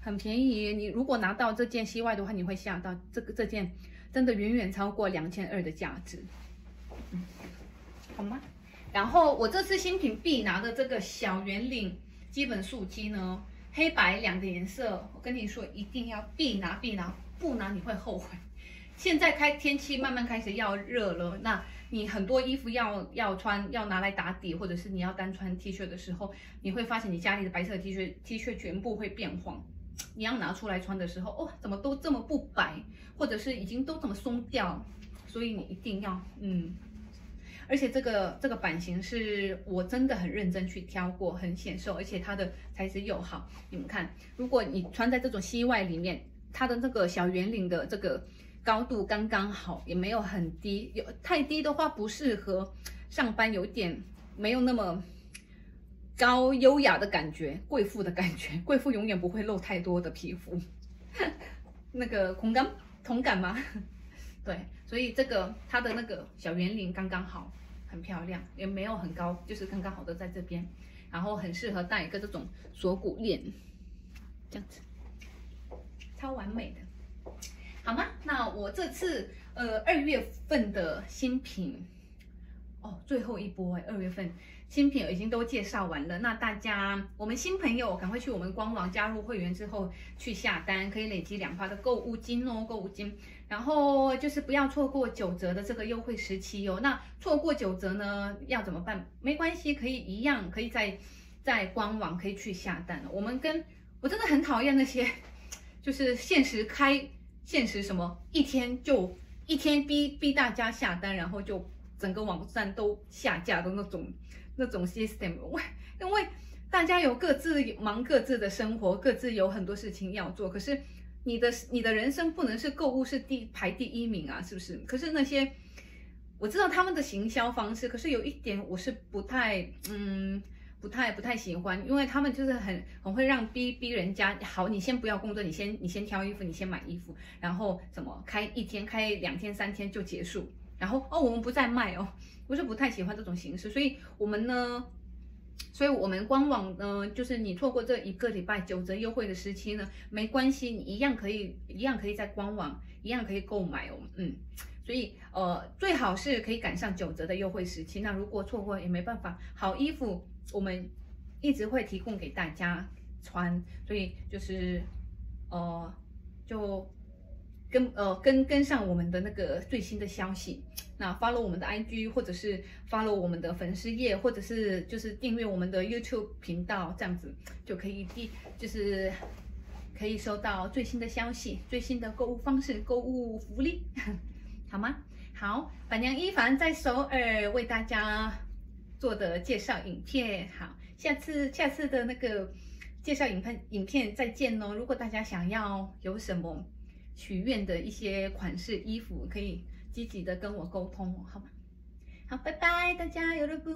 很便宜。你如果拿到这件西外的话，你会吓到，这个这件真的远远超过两千二的价值，嗯，好吗？然后我这次新品必拿的这个小圆领基本素肌呢，黑白两个颜色，我跟你说一定要必拿必拿，不拿你会后悔。现在开天气慢慢开始要热了，那你很多衣服要要穿要拿来打底，或者是你要单穿 T 恤的时候，你会发现你家里的白色 T 恤 T 恤全部会变黄。你要拿出来穿的时候，哦，怎么都这么不白，或者是已经都这么松掉，所以你一定要，嗯，而且这个这个版型是我真的很认真去挑过，很显瘦，而且它的材质又好。你们看，如果你穿在这种西外里面，它的这个小圆领的这个高度刚刚好，也没有很低，有太低的话不适合上班，有点没有那么高优雅的感觉，贵妇的感觉，贵妇永远不会露太多的皮肤，那个同感同感吗？对，所以这个它的那个小圆领刚刚好，很漂亮，也没有很高，就是刚刚好的在这边，然后很适合戴一个这种锁骨链，这样子，超完美的，好吗？那我这次呃二月份的新品，哦，最后一波哎，二月份。新品已经都介绍完了，那大家我们新朋友赶快去我们官网加入会员之后去下单，可以累积两趴的购物金哦，购物金。然后就是不要错过九折的这个优惠时期哦。那错过九折呢，要怎么办？没关系，可以一样，可以在在官网可以去下单。我们跟我真的很讨厌那些，就是限时开限时什么，一天就一天逼逼大家下单，然后就整个网站都下架的那种。那种 system， 因为大家有各自忙各自的生活，各自有很多事情要做。可是你的你的人生不能是购物是第排第一名啊，是不是？可是那些我知道他们的行销方式，可是有一点我是不太嗯不太不太喜欢，因为他们就是很很会让逼逼人家好，你先不要工作，你先你先挑衣服，你先买衣服，然后什么开一天开两天三天就结束，然后哦我们不再卖哦。我是不太喜欢这种形式，所以我们呢，所以我们官网呢，就是你错过这一个礼拜九折优惠的时期呢，没关系，你一样可以，一样可以在官网，一样可以购买哦，嗯，所以呃，最好是可以赶上九折的优惠时期。那如果错过也没办法，好衣服我们一直会提供给大家穿，所以就是呃，就跟呃跟跟上我们的那个最新的消息。那 follow 我们的 I G， 或者是 follow 我们的粉丝页，或者是就是订阅我们的 YouTube 频道，这样子就可以第就是可以收到最新的消息、最新的购物方式、购物福利，好吗？好，板娘伊凡在首尔为大家做的介绍影片，好，下次下次的那个介绍影片影片再见哦。如果大家想要有什么许愿的一些款式衣服，可以积极的跟我沟通，好吗？好，拜拜，大家有了不。